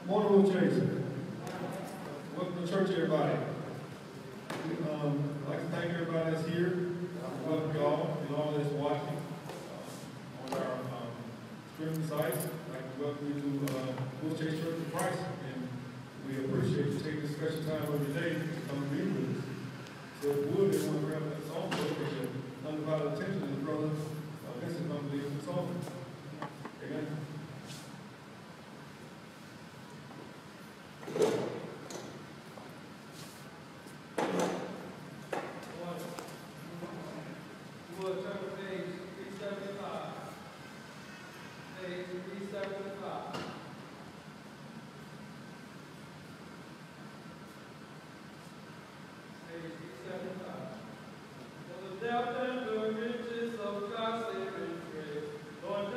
Morning, Will Chase. Welcome to church, everybody. I'd like to thank everybody that's here. Welcome y'all and all that's watching on our streaming sites. I'd like to welcome you to Will Chase Church of Christ, and we appreciate you taking this special time every day to come be with us. So if you would, they want to grab that song, but your undivided attention is brother Vincent comes to lead the song. Amen. Depth and the riches of God's saving grace, Lord,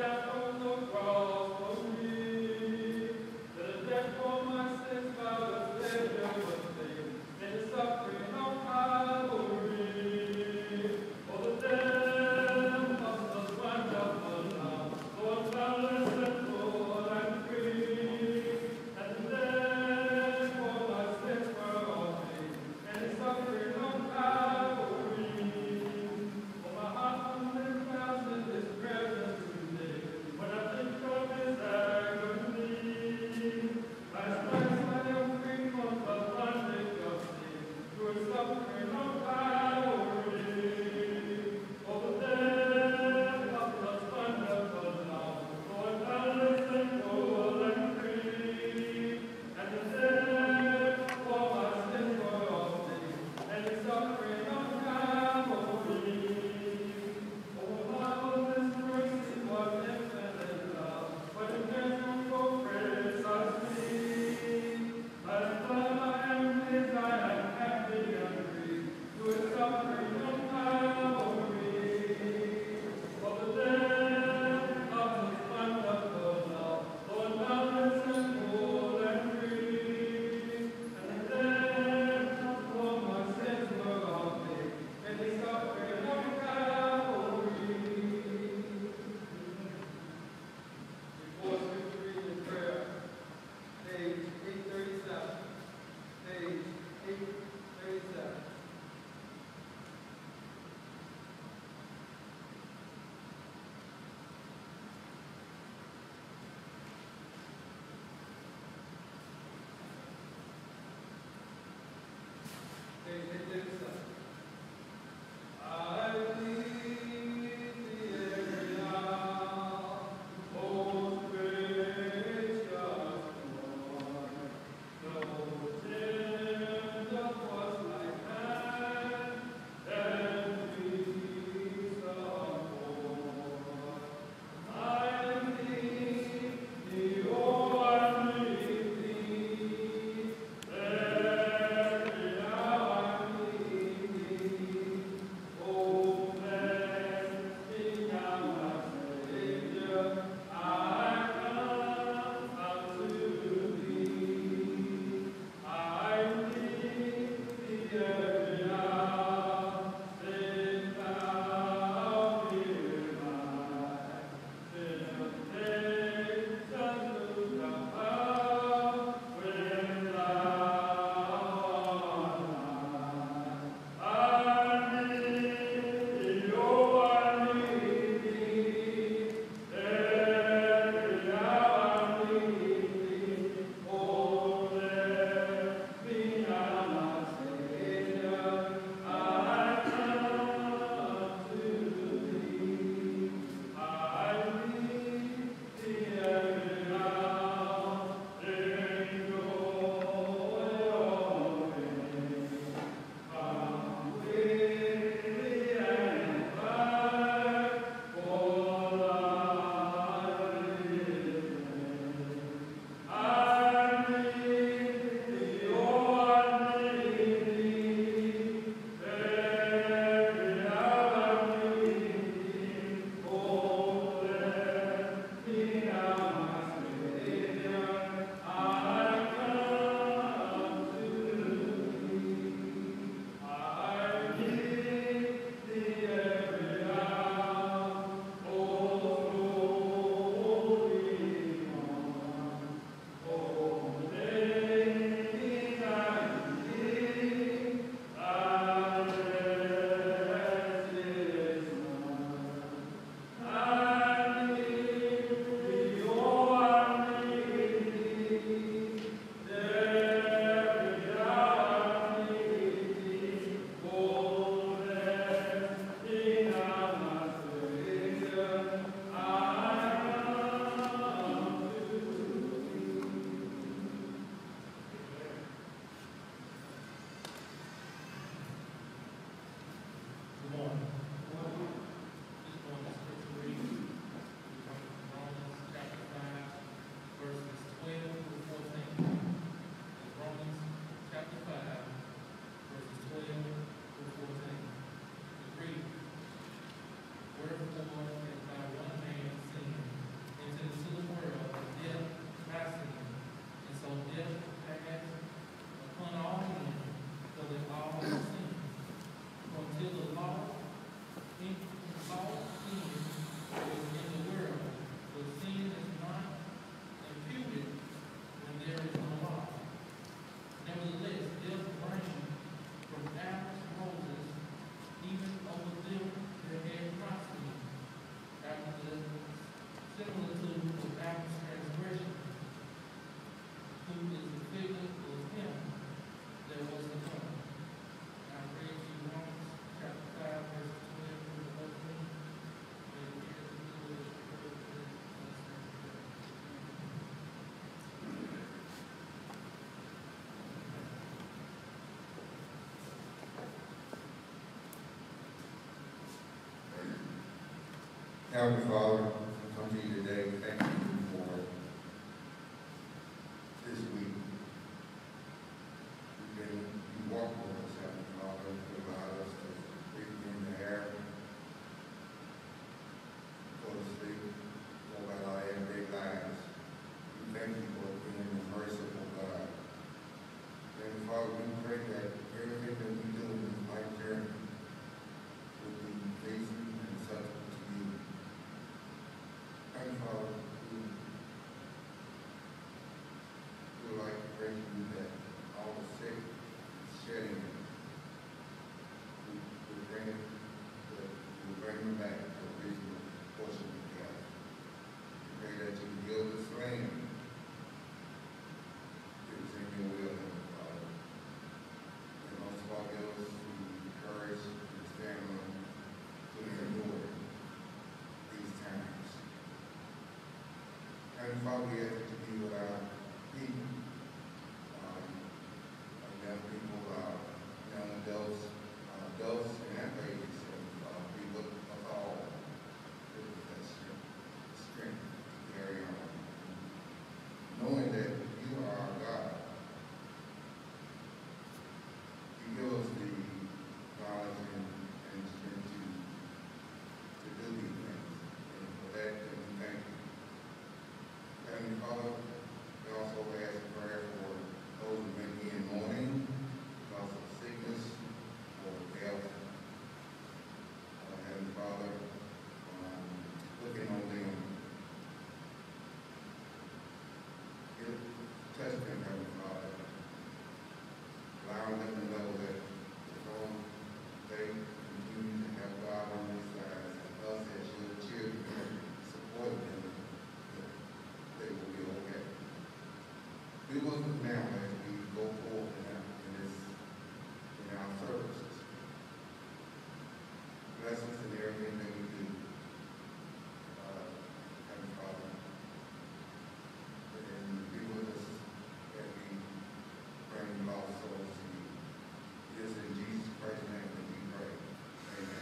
Heavenly Father, we come to you today. Thank you for this week. You walked with us, Heavenly Father. You allowed us to breathe in the air, go to sleep, go about our everyday lives. We thank you for being a merciful God. Heavenly Father, we pray that everything that we do in this life journey will be pleasing and acceptable to you. Heavenly Father, we would like to pray to you that all the sick shedding, we bring them back to a reasonable portion of God. We pray that you heal the slain. It was in your will, Heavenly Father. And most of all, give us the courage to stand on to endure these times. Heavenly Father, we ask that you be with our people, our young people, our young adults and ladies, and be with us all with that strength to carry on. Knowing that you are our God, you give us the knowledge and strength to do these things. And for that, we thank you. Heavenly Father, we also ask prayer for those who may be in mourning because of sickness or health. Heavenly Father, looking on them, touch them, Heavenly Father, allowing them to know that although they continue to have God on their side, and us as your children support them, that they will be okay. Be with us now as we go forward in our services. Bless us in everything that we do, Heavenly Father. And be with us as we bring lost souls to you. It is in Jesus Christ's name that we pray. Amen.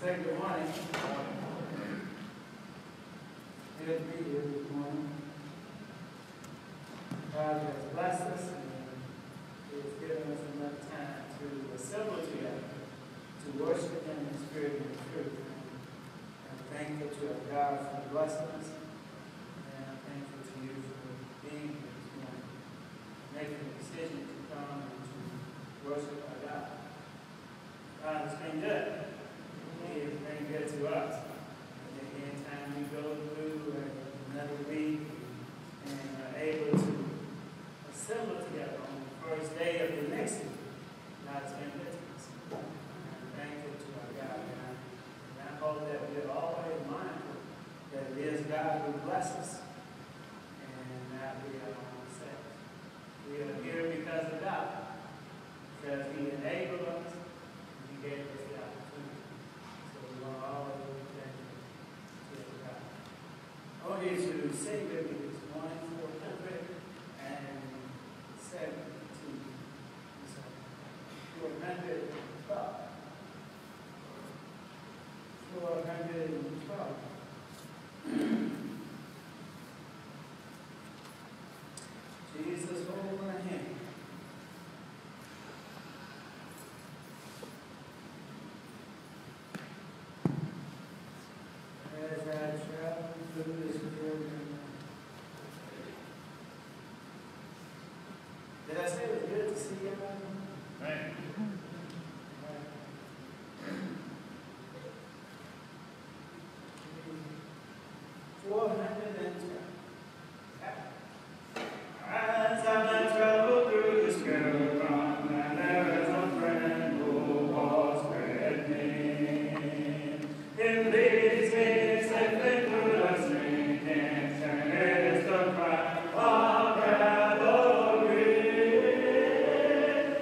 say good morning. Good to be here this morning. God has blessed us and He has given us enough time to assemble together, to worship Him in spirit and truth. And I'm thankful to our God for blessing us, and I'm thankful to you for being here this morning, making the decision to come and to worship our God. God has been good. He has been good to us. And anytime we go through another week and are able to assemble together on the first day of the next week, God's been good to us. I'm thankful to our God. And I hope that we are always mindful that it is God who blesses us and not we are ourselves. We are here because of God, because He enabled us and He gave us the opportunity. So we are always thankful to God. I want you to sing with me this morning, 417. 412. 412. Jesus, hold my hand. As I travel through this journey. Did I say it was good to see everybody? Right. 412. As I travel through this caravan, and there is a friend who walks with me. He leads me safely through the sinking camps, and it is the cry of Calvary.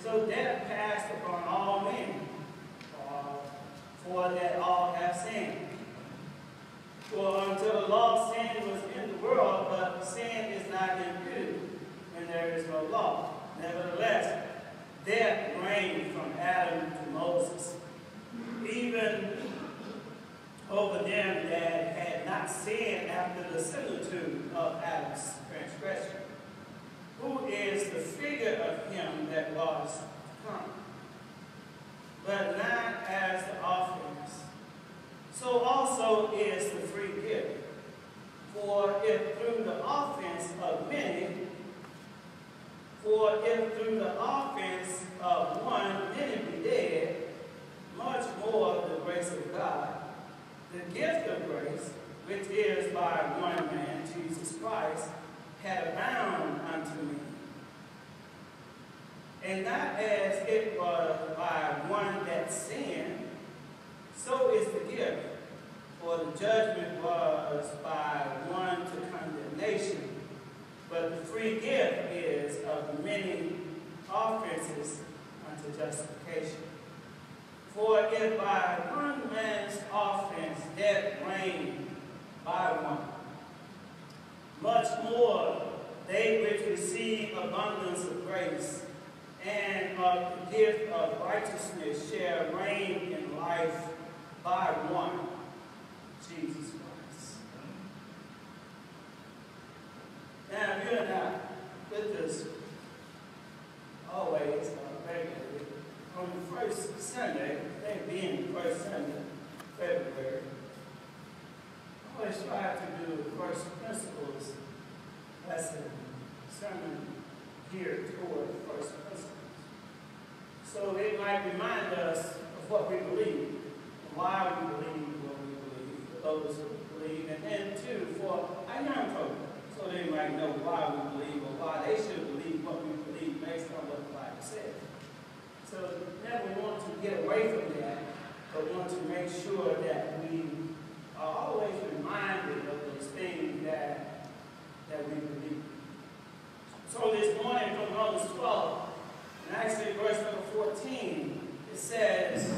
so death passed upon all men, for that all have sinned. For until the law, sin was in the world, but sin is not imputed when there is no law. Nevertheless, death reigned from Adam to Moses, even over them that had not sinned after the similitude of Adam's transgression, who is the figure of him that was to come, but not as the offerings. So also is the free gift. For if through the offense of one many be dead, much more the grace of God, the gift of grace, which is by one man, Jesus Christ, had abound unto me. And not as it was by one that sinned, so is the gift. For the judgment was by one to condemnation, but the free gift is of many offenses unto justification. For if by one man's offense death reigned by one, much more they which receive abundance of grace and of the gift of righteousness shall reign in life by one, Jesus Christ. Now, if you're not with us always, regularly, on the first Sunday, they being the first Sunday, February, I always try to do the first principles lesson, sermon geared toward the first principles. So it might remind us of what we believe, why we believe what we believe, for those who believe, and then too, for our young folk, so they might know why we believe or why they should believe what we believe based on what the Bible says. So never want to get away from that, but want to make sure that we are always reminded of those things that we believe. So this morning from Romans 12, and actually verse number 14, it says,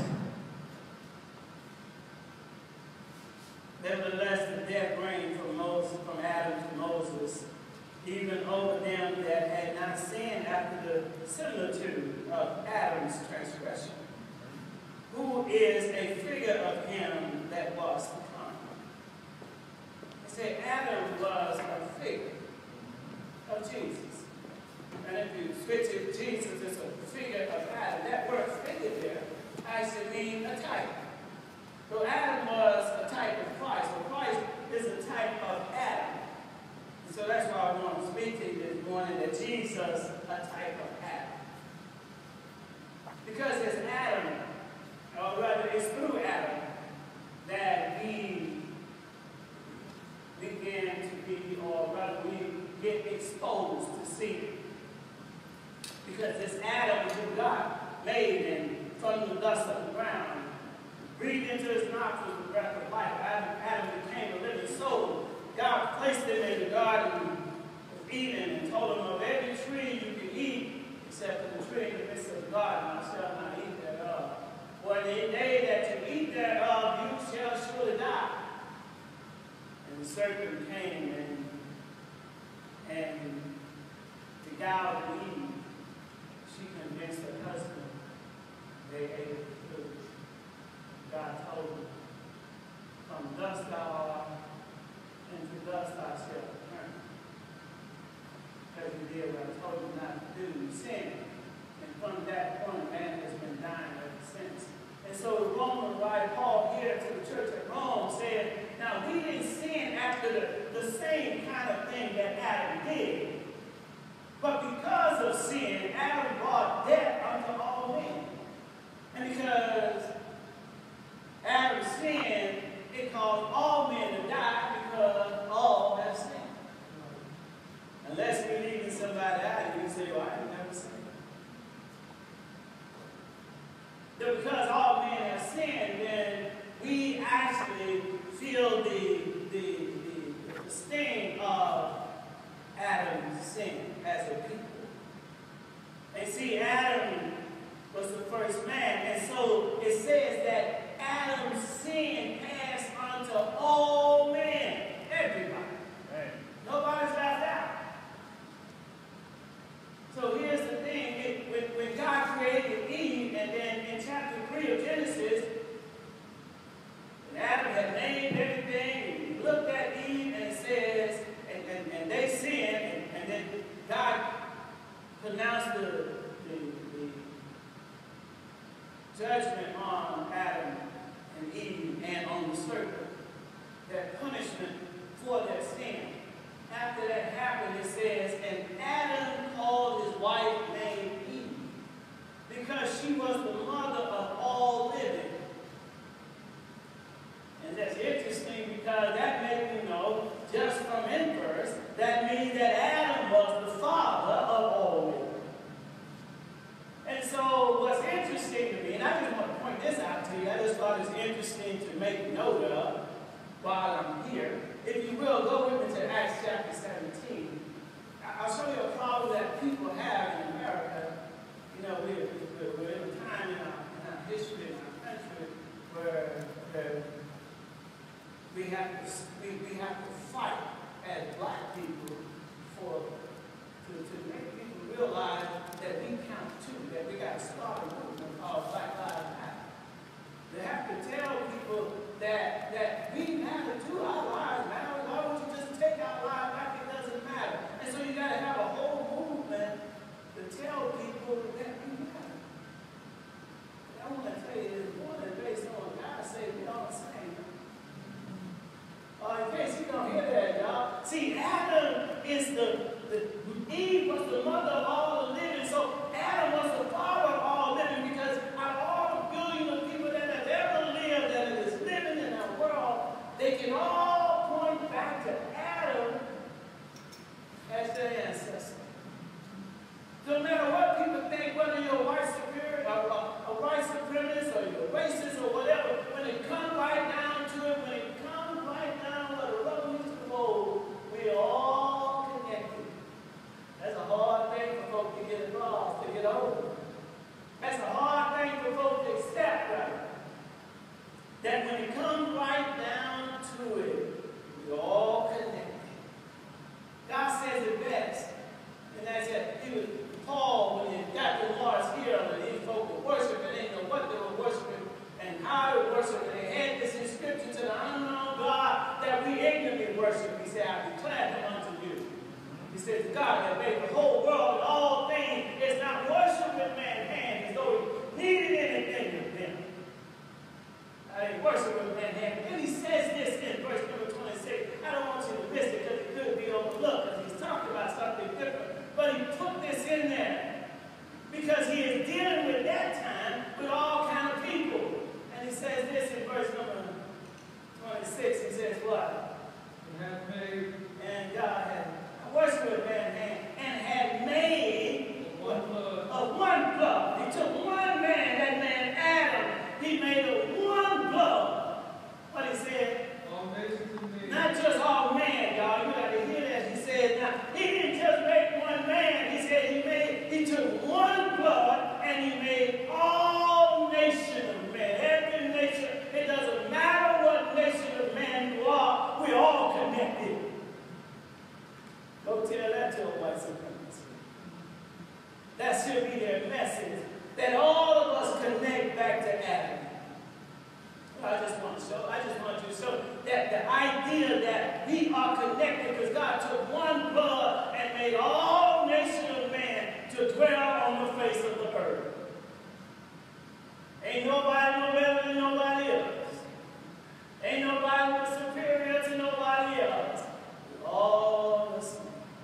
nevertheless, the death reigned from Adam to Moses, even over them that had not sinned after the similitude of Adam's transgression, who is a figure of him that was to come. It said Adam was a figure of Jesus. And if you switch it, Jesus is a figure of Adam. That word figure there actually means a type. So Adam was a type of Christ. So Christ is a type of Adam. And so that's why I want to speak to you this morning, that Jesus is a type of Adam. Because it's Adam, or rather it's through Adam, that we begin to be, or rather we get exposed to sin. Because it's Adam who God made, and from the dust of the ground, breathed into his nostrils the breath of life. Adam became a living soul. God placed him in the Garden of Eden and told him, of every tree you can eat, except for the tree in the midst of the garden, thou shalt not eat thereof. For in the day that you eat thereof, you shall surely die. And the serpent came and beguiled Eve. She convinced her husband. They ate of the fruit. God told him, from dust thou art, and to dust thou shalt return. Because you did what I told you not to do, you sinned. And from that point, man has been dying ever since. And so the Roman writer Paul here to the church at Rome said, now we didn't sin after the same kind of thing that Adam did. But because of sin, Adam brought death unto all men. And because Adam sinned, it caused all men to die because all have sinned. Unless we're leaving somebody out, you can say, well, I ain't never sinned. But because all men have sinned, then we actually feel the sting of Adam's sin as a people. And see, Adam was the first man. And so it says that Adam's sin passed on to all men, everybody. Right. Nobody's left out. So here's the thing, when God created Eve, and then in chapter 3 of Genesis, when Adam had named everything, he looked at Eve, and it says, and they sinned, and then God pronounced the judgment on Adam and Eve and on the serpent, that punishment for their sin. After that happened, it says, and Adam called his wife named Eve, because she was the mother of all living. And that's interesting because that made me know, just from inverse, that means that Adam was the father of all living. And so what's interesting to me, and I just want to point this out to you, I just thought it's interesting to make note of while I'm here. If you will, go with me to Acts chapter 17. I'll show you a problem that people have in America. You know, we're in a time in our history, in our country, where we have to fight as black people to make people realize that we count too, that we got to start a movement called Black Lives Matter. They have to tell people that we matter too, our lives matter. Why would you just take our lives back? It doesn't matter. And so you got to have a whole movement to tell people that we matter. And I want to tell you, it's more than based on God say we all the same. In case you don't hear that, y'all. See, Adam is Eve was the mother of all the living. So Adam was the father of all living, because out of all the billions of people that have ever lived, that is living in our world, they can all point back to Adam as their ancestor. No matter what people think, whether you're a white superior, a white supremacist, or you're racist, or whatever, when it comes right down to it, when it comes right down where the rubber meets the road, we're all connected. That's a hard thing for folks to get across, to get over. That's a hard thing for folks to accept, right? That when it comes right down to it, we're all connected. God says it best. And that's it. He was Paul, when he got the Lord's healed, and these folks were worshiping, they didn't know what they were worshiping and how to worship. And they had this inscription to the unknown God that we ignorantly worship. He said, I declare him unto you. He says, God that made the whole world and all things is not worship with man's hands as though he needed anything of them. I didn't worship with man's hands. And he says this in verse number 26. I don't want you to miss it because it could be overlooked, because he's talking about something different. But he put this in there because he is dealing with that time with all kind of people. And he says this in verse number 26. He says what? He hath made and God had worshiped with man's hand and had made of one blood. He took one man, that man Adam, he made of one blood. What he said? all nations in me. Not just all man, y'all. You got to hear that. He said, now, he didn't just make one man. He said he took one blood and he made all nations of men. Every nation. It doesn't matter what nation of man you are. We're all connected. Go tell that to a white supremacist. That should be their message. That all of us connect back to Adam. I just want you to show that the idea that we are connected because God took one blood and made all nations of man to dwell on the face of the earth. Ain't nobody no better than nobody else. Ain't nobody more superior to nobody else. We're all the same.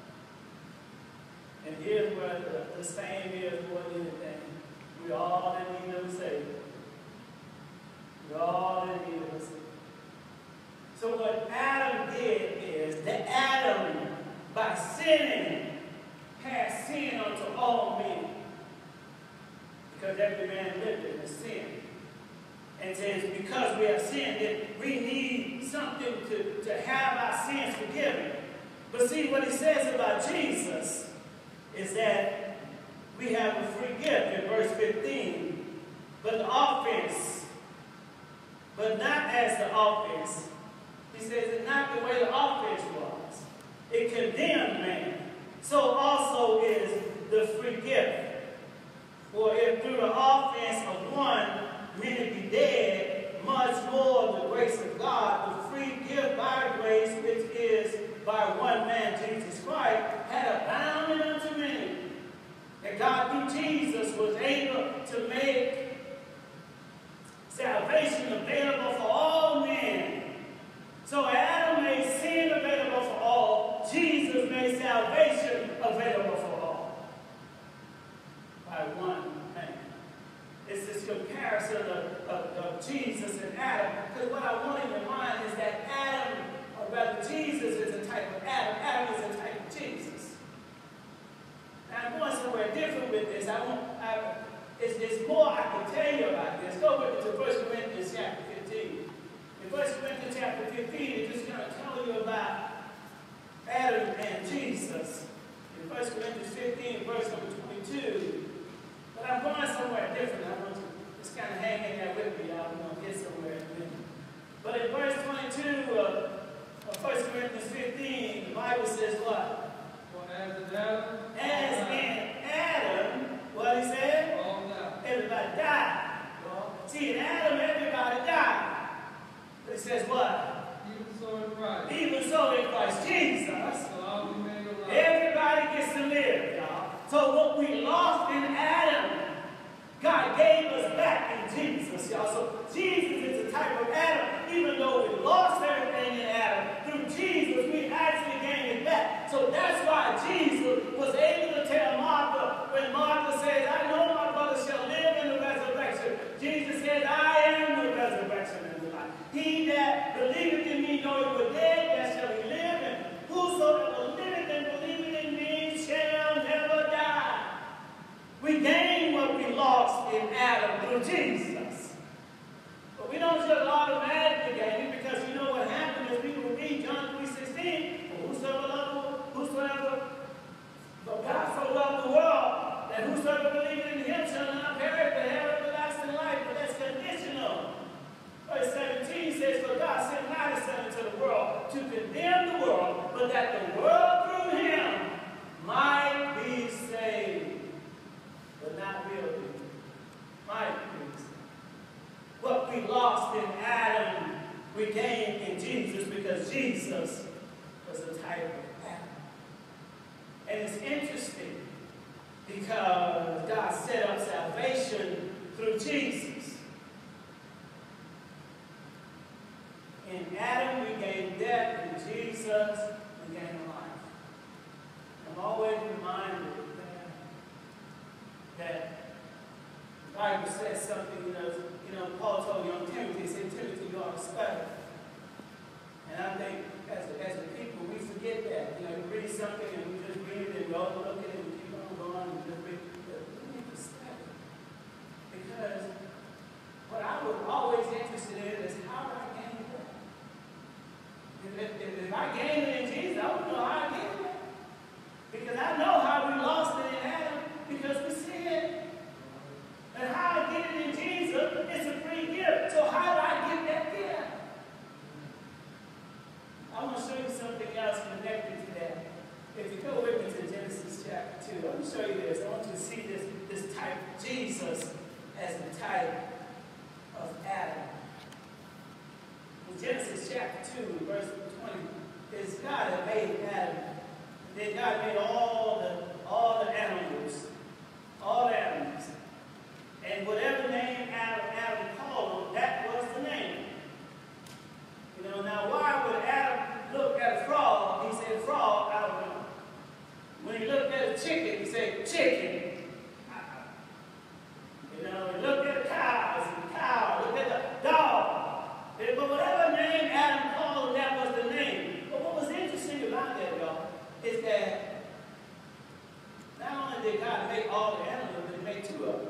And here's where the same is more than anything. We all in need of a Savior. We're all in need of a Savior. So what Adam did is that Adam, by sinning, passed sin unto all men. Because every man lived in sin. And says, because we have sinned, that we need something to have our sins forgiven. But see, what he says about Jesus is that we have a free gift in verse 15. But the offense, but not as the offense. He says it's not the way the offense was. It condemned man. So also is the free gift. For if through the offense of one many be dead, much more the grace of God, the free gift by grace, which is by one man, Jesus Christ, had abounded unto many. That God through Jesus was able to make salvation available for all men. So Adam made sin available for all. Jesus made salvation available for all. By one man. It's this comparison of Jesus and Adam. Because what I want in your mind is that Adam, or rather Jesus, is a type of Adam. Adam is a type of Jesus. Now I'm going somewhere different with this. It's more I can tell you about this. Go with me to 1 Corinthians chapter 15. In 1 Corinthians chapter 15, it's just going to tell you about Adam and Jesus. In 1 Corinthians 15, verse number 22. But I'm going somewhere different. I want to just kind of hang in there with me. I'm going to get somewhere in a minute. But in verse 22 of 1 Corinthians 15, the Bible says what? For as in Adam, As in Adam, what he said? Everybody died. See, in Adam, everybody died. But it says what? even so in Christ. Even so in Christ Jesus. So all we made alive. Everybody gets to live, y'all. So what we lost in Adam, God gave us back in Jesus, y'all. So Jesus is a type of Adam. Even though we lost everything in Adam, through Jesus, we actually gained it back. So that's why Jesus was able to tell Martha, when Martha says, I know my brother shall live in the resurrection. Jesus says, I am the resurrection and the life. He that believeth in me, though he were dead, yet shall he live. And whosoever liveth and believeth in me shall never die. We gain what we lost in Adam through Jesus. But we don't just automatically gain it, because you know what happened is people read John 3:16. Whosoever, but God so loved the world that whosoever believes in him shall not perish but have everlasting life. But that's conditional. Verse 17 says, for God sent not his Son into the world to condemn the world, but that the world through him might be saved. But not will be. Might be saved. What we lost in Adam, we gained in Jesus, because Jesus was a type of Adam. And it's interesting because God set up salvation through Jesus. In Adam we gained death, in Jesus we gained life. I'm always reminded that the Bible says something, you know, Paul told young Timothy, he said, Timothy, you ought to study. And I think as a people, we forget that. You know, we read something and we just read it and we overlook it and we keep on going and just read it. But we need to study. Because what I was always interested in is how do I gain it back? If I gain it in Jesus, I don't know how I get it back. Because I know how we lost it in Adam, because we sinned. And how I get it in Jesus is a free gift. So how do I get that gift? I want to show you something else connected to that. If you go with me to Genesis chapter 2, I want to show you this. I want you to see this type of Jesus as the type of Adam. In Genesis chapter 2, verse 20, is God that made Adam. Then God made all the animals. All the animals. And whatever name Adam called them, that was the name. You know, now why would Adam look at a frog? He said, frog, I don't know. When he looked at a chicken, he said, chicken. You know, he looked at the cows, and the cow, looked at the dog. But whatever name Adam called him, that was the name. But what was interesting about that, y'all, is that not only did God make all the animals, but he made two of them.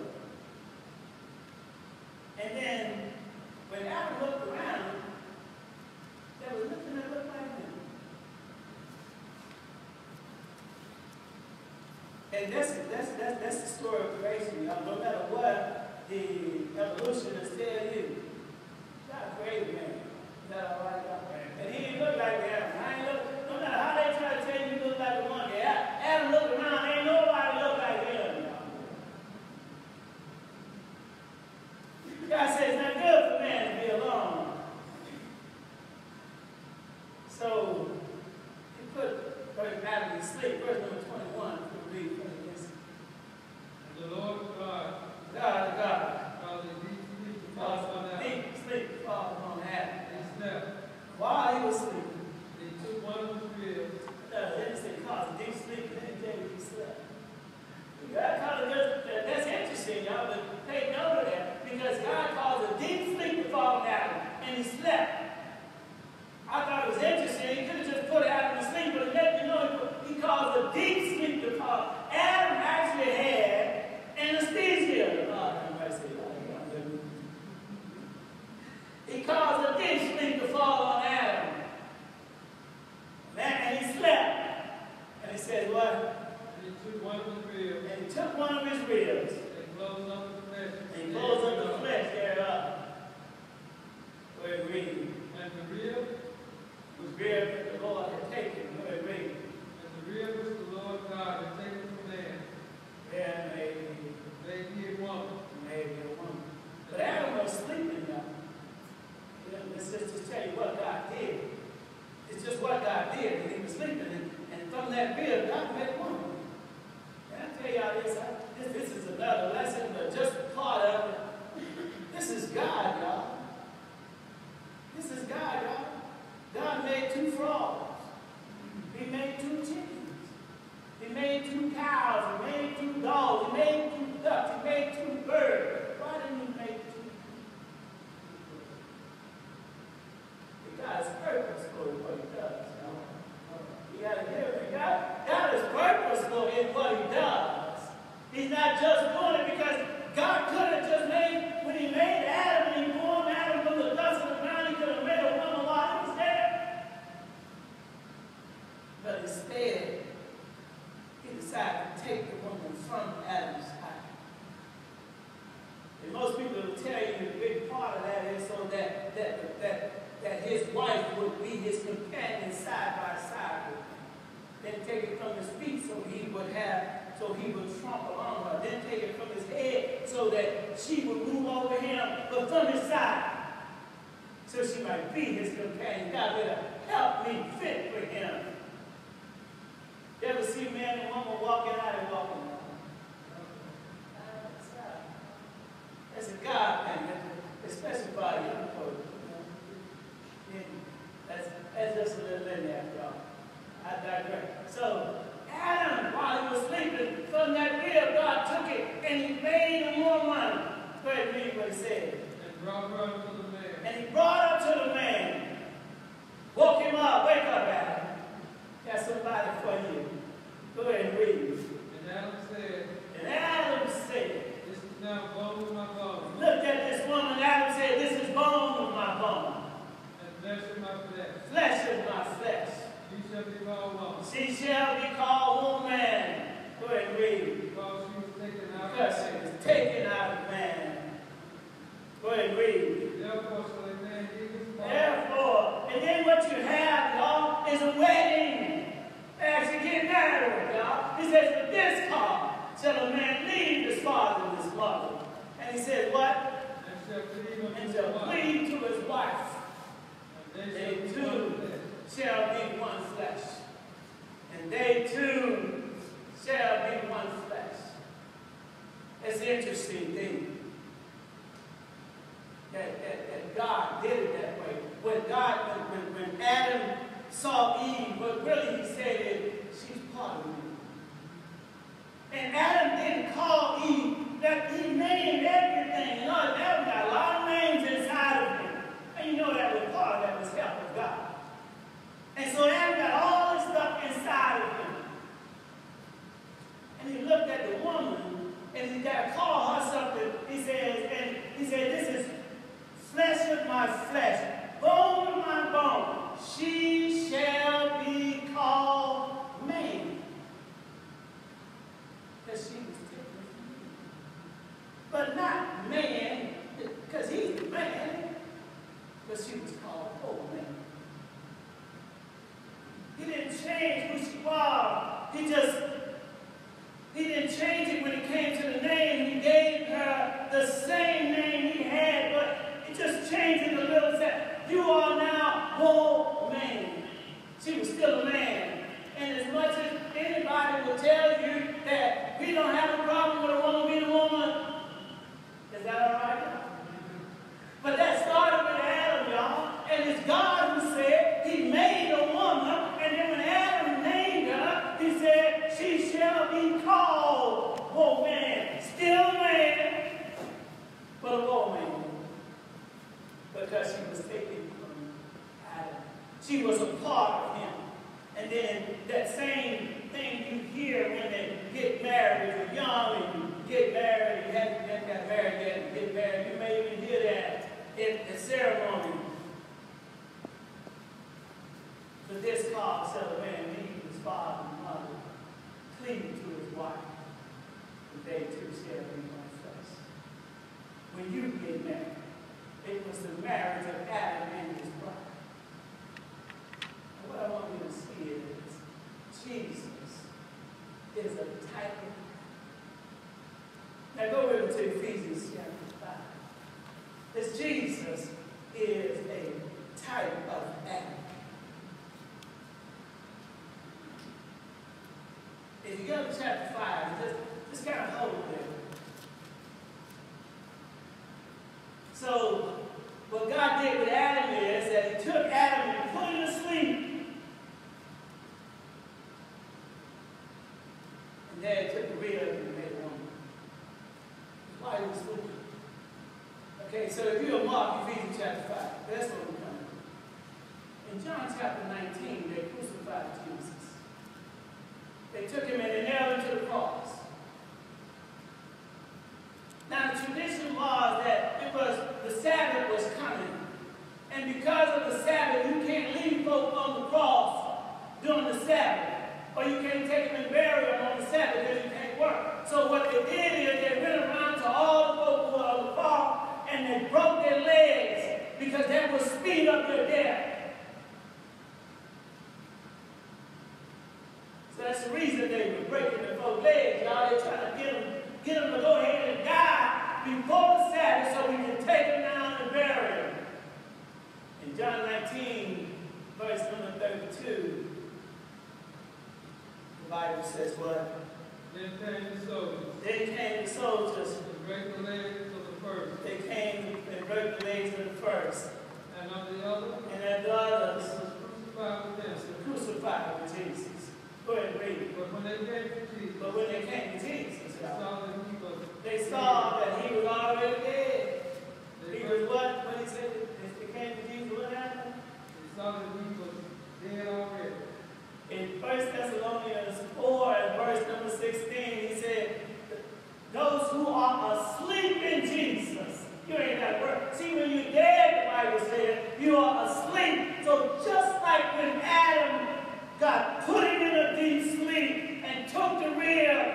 And then, when Adam looked around, there was nothing that looked like him. And that's the story of creation, y'all. No matter what the evolutionists tell you, God created man. Is that all right, y'all? And he didn't look like the animal. No matter how they try to tell you he looked like a monkey, Adam looked around, ain't nobody look like him, y'all. God says it's not good for man to be alone. So he put Adam to sleep. Verse number 21. Read this. And the Lord God caused a deep sleep to fall upon Adam. Deep sleep to fall upon Adam. He slept. While he was sleeping, He took one of his ribs. Then he said, caused a deep sleep, and then he tell you he slept. God caused it, that's interesting, y'all, but take note of that, because God caused a deep sleep to fall on Adam, and he slept. I thought it was interesting. He could have just put Adam to sleep, but he let you know he caused a deep sleep to fall. Adam actually had anesthesia. He caused a deep sleep to fall on Adam. And he slept. And he said, what? And he took one of his ribs. And he took one of his ribs. And closed up the flesh. And he closed up the flesh thereof. Go ahead and read. And the rib was rib that the Lord had taken. Go ahead and read. And the rib which the Lord God had taken from man. And made he a woman. Made he a woman. But Adam was sleeping now. Let's just tell you what God did. It's just what God did. And he was sleeping. And from that rib, God made a woman. And I tell y'all this is another lesson, but just part of it. This is God, y'all. This is God, y'all. God made 2 frogs. He made 2 chickens. He made 2 cows. He made 2 dogs. He made 2 ducks. He made 2 birds. Why didn't he make 2? God's purposeful in what he does. You got to hear me. God is purposeful in what he does. He's not just doing it because God could have just made, when he made Adam and he formed Adam from the dust of the ground, he could have made a woman while he was there. But instead, he decided to take the woman from Adam's side. And most people will tell you the big part of that is so that his wife would be his companion side by side with him. Then take it from his feet so he would trample on her. Then take it from his head so that she would move over him, but from his side. So she might be his companion. God better help me fit with him. You ever see a man and woman walking out and walking out? That's a God thing, especially by young folks. That's just a little in there, y'all. I digress. So, Adam, while he was sleeping, from that rib, God took it and he made a woman. Go ahead and read what he said. And brought her to the man. And he brought her to the man. Woke him up. Wake up, Adam. Got somebody for you. Go ahead and read. And Adam said. This is now bone of my bone. Looked at this woman. Adam said, this is bone of my bone. Flesh of my flesh. Flesh of my flesh. She shall be called woman. She shall be called woman. Go ahead and read. Because she was taken out. Because she was taken out of man. Go ahead and read. Therefore shall a man give his wife. Therefore. And then what you have, y'all, is a wedding. They actually get married, y'all. He says, for this cause shall a man leave his father and his mother. And he says, what? And shall cleave to his wife. They two shall be one flesh. And they two shall be one flesh. It's an interesting thing that God did it that way. When Adam saw Eve, what really he said is, she's part of me. And Adam didn't call Eve, that he named everything. You know, Adam got a lot of names inside of him. And you know that was part of that was help of God. And so Adam got all this stuff inside of him. And he looked at the woman, and he got to call her something. He said, this is flesh of my flesh, bone of my bone. She shall be called man. because she was taken. But not man, because he's the man, but she was called old man. He didn't change who she was. He didn't change it when it came to the name. He gave her the same name he had, but he just changed it a little. Said, you are now old man. She was still a man. And as much as anybody will tell you that we don't have a problem with a woman being a woman, is that all right? But that started with Adam, y'all. And it's God who said he made a woman. And then when Adam named her, he said, she shall be called woman. Still a man, but a woman. Because she was taken from Adam. She was a part of him. And then that same thing you hear when they get married, if you're young and you get married, you haven't got married yet, and get married, you may even hear that in the ceremony. For this cause shall a man leave his father and mother, cleave to his wife, and they two shall be one flesh. When you get married, it was the marriage of Adam and his bride. And what I want you to see is Jesus is a type of. Now go over to Ephesians chapter 5. This Jesus is a type of Adam. If you go to chapter 5, just kind of hold there. So, what God did with Adam is that he took Adam and put him to sleep. And then he took the rib and made a woman. Why he was sleeping. Okay, so if you'll mark Ephesians chapter 5, that's what we're coming to. In John chapter 19, they crucified Jesus. They took him and they nailed him to the cross. Now the tradition was that it was the Sabbath was coming. And because of the Sabbath, you can't leave folk on the cross during the Sabbath. Or you can't take them and bury them on the Sabbath because you can't work. So what they did is they went around to all the folk who were on the cross and they broke their legs because that would speed up their death. So that's the reason they were breaking the folks' legs. Y'all, they're trying to get them to go ahead and die before the Sabbath so we can take them down and bury them. In John 19, verse number 32, the Bible says what? Then came the soldiers. Then came the soldiers. And break the legs of the first. They came and broke the legs of the first. And of the other. And of the others. Was crucified with them. Crucified with Jesus. Go ahead and read it. But when they came to Jesus, they saw that he was already dead. He was what? When he said they came to Jesus, what happened? They saw that he was dead already. In 1 Thessalonians 4 and verse number 16, he said, those who are asleep in Jesus. You ain't got to work. See, when you're dead, the Bible says, you are asleep. So just like when Adam got put him in a deep sleep and took the rib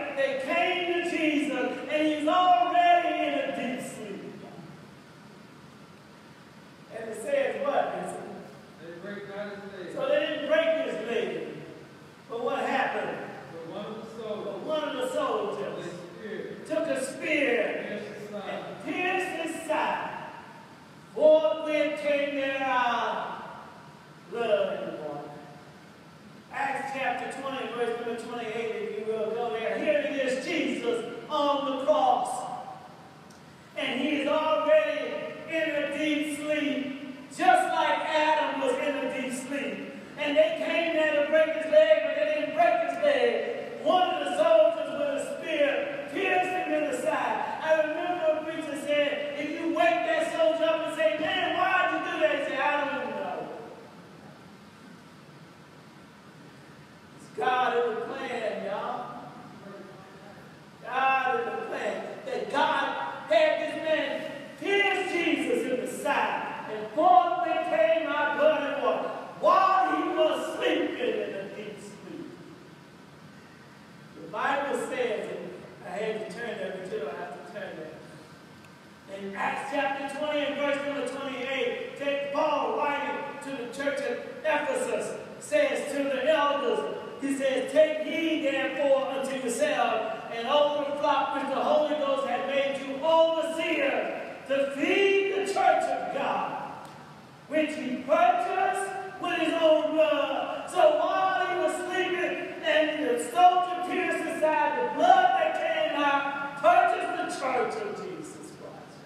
he purchased with his own blood. So while he was sleeping and the soldier pierced inside, the blood that came out purchased the church of Jesus Christ.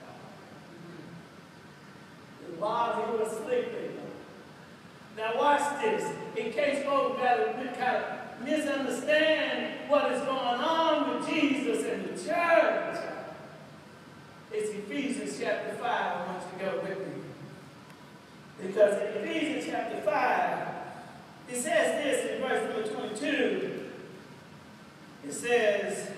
And while he was sleeping. Now watch this. In case folks got to kind of misunderstand what is going on with Jesus and the church. It's Ephesians chapter 5. I want you to go with me. Because in Ephesians chapter 5, it says this in verse number 22. It says,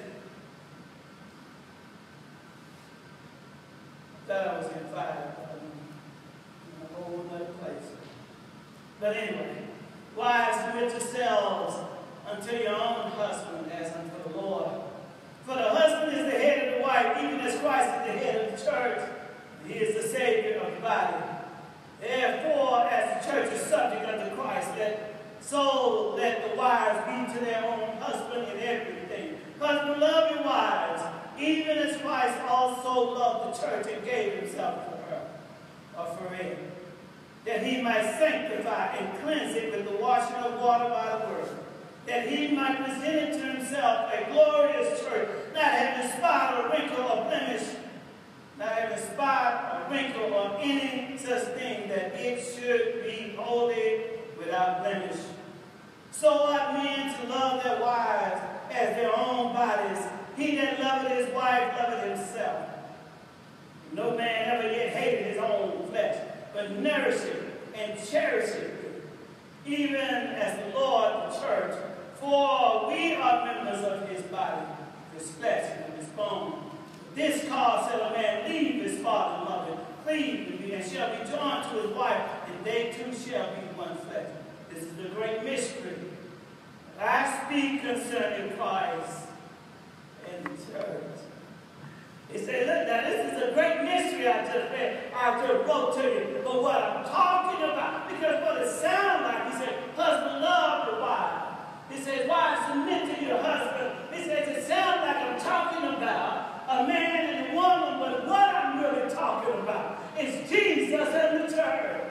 I thought I was in 5, in a whole other place. But anyway, wives, submit yourselves unto your own husband as unto the Lord. For the husband is the head of the wife, even as Christ is the head of the church. He is the Savior of the body. Therefore, as the church is subject unto Christ, so let the wives be to their own husband in everything. Husband, love your wives, even as Christ also loved the church and gave himself for her, or for it, that he might sanctify and cleanse it with the washing of water by the word, that he might present it to himself a glorious church, not having spot or wrinkle or blemish, not having spot or wrinkle or any such thing, that it should be holy without blemish. So ought men to love their wives as their own bodies. He that loveth his wife loveth himself. No man ever yet hated his own flesh, but nourish it and cherish it, even as the Lord the church. For we are members of his body, his flesh and his bone. This cause shall a man leave his father and mother, cleave to me, and shall be joined to his wife, and they two shall be one flesh. This is the great mystery. I speak concerning Christ and the church. He said, look, now this is a great mystery I just read. I just wrote to you. But what I'm talking about, because what it sounds like, he said, husband, love your wife. He says, wives, submit to your husband. He says, it sounds like I'm talking about a man and a woman, but what I'm really talking about is Jesus and the church.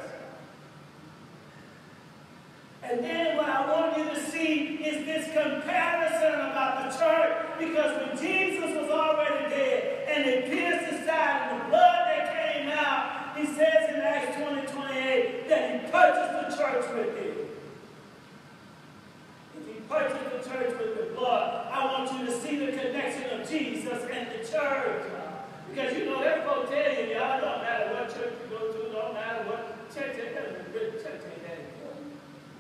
And then what I want you to see is this comparison about the church, because when Jesus was already dead and they pierced his side and the blood that came out, he says in Acts 20:28 that he purchased the church with it. If he purchased the church with the blood, I want you to see the connection of Jesus and the church. Because you know, that folks tell you, y'all, don't matter what church you go to, don't matter what church it is, church ain't that important.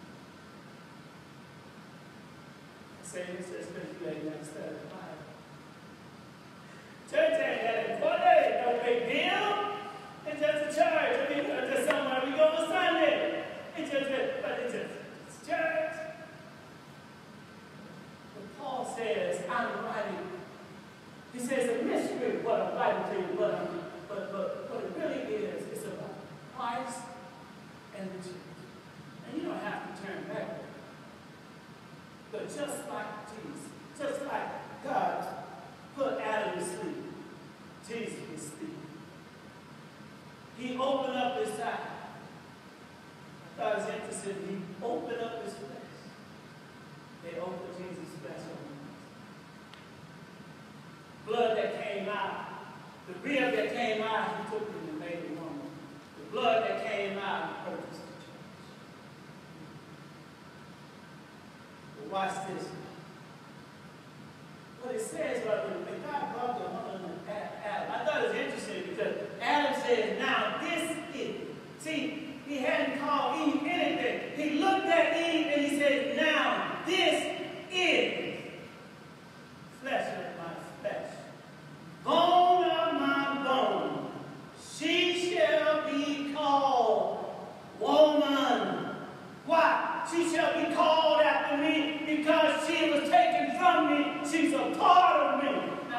Say this is because you ain't never studied the Bible. Church ain't that important. It's no big deal. It's just a church. I mean, it's just somewhere we go on Sunday. It's just church. But Paul says, I'm writing. He says a mystery of what I'm writing to you, but what it really is, it's about Christ and the church. And you don't have to turn back. But just like Jesus, just like God put Adam to sleep, Jesus was sleeping. He opened up his eye. I thought it was interesting. He opened up his flesh. They opened Jesus' flesh on him. Blood that came out, the rib that came out, he took it and made a woman. The blood that came out, he purchased the church. But watch this. What it says about when God brought the woman to Adam, I thought it was interesting because Adam says, now this is. See, he hadn't called Eve anything. He looked at Eve and he said, now this is flesh of my flesh, bone of my bone. She shall be called woman. Why? She shall be called after me because she was taken from me. She's a part of me.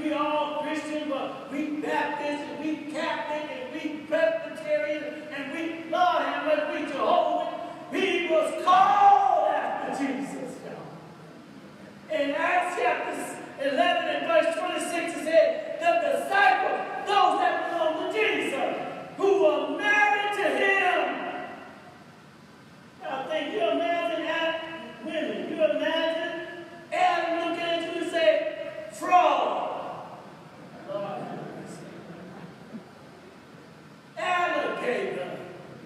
we all Christian, but we Baptist, and we Catholic, and we Presbyterian, and we, Lord, and we Jehovah. He was called after Jesus. In Acts chapter 11 and verse 26, it said, the disciples, those that belong to Jesus, who were married to him. I think you imagine that women. You imagine Adam looking at you and say, fraud. Lord have mercy. Alligator.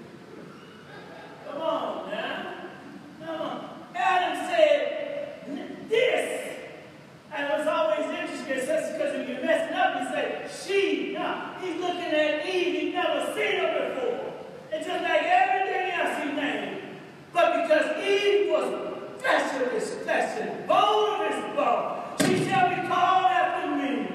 Come on now. Come on. Adam said this. And it was always interesting, that's because if you're messing up, you say, she. No, he's looking at Eve. He's never seen her before. And just like everything else he named. But because Eve was flesh of his flesh and bone of his bone, she shall be called after me.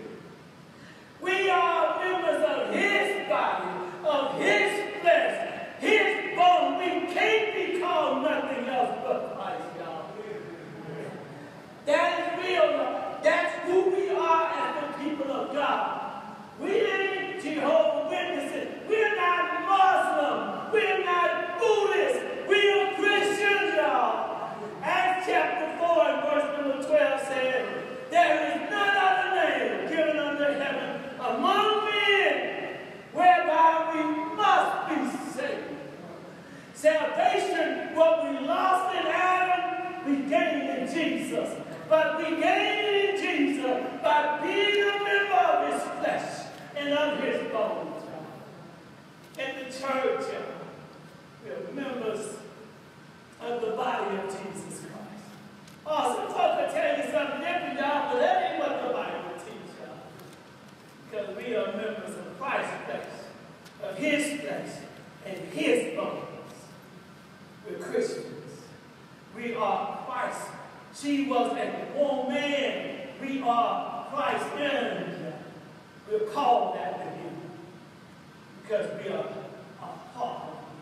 We are members of his body, of his flesh, his bone. We can't be called nothing else but Christ, y'all. That is real. That's who we are as the people of God. We ain't Jehovah's Witnesses. We're not Muslim. We're not Buddhist. We are Christians, y'all. Acts chapter 4 and verse number 12 says, there is none other name given under heaven among men whereby we must be saved. Salvation, what we lost in Adam, we gained in Jesus. But we gained it in Jesus by being a member of his flesh and of his bones. In the church, we are members of the body of Jesus Christ. Oh, some folks will tell you something different, y'all, but that ain't what the Bible teaches, y'all. Because we are members of Christ's flesh, of his flesh, and his bones. We're Christians. We are Christ. She was a woman. We are Christ in. We're called after him because we are a part of him.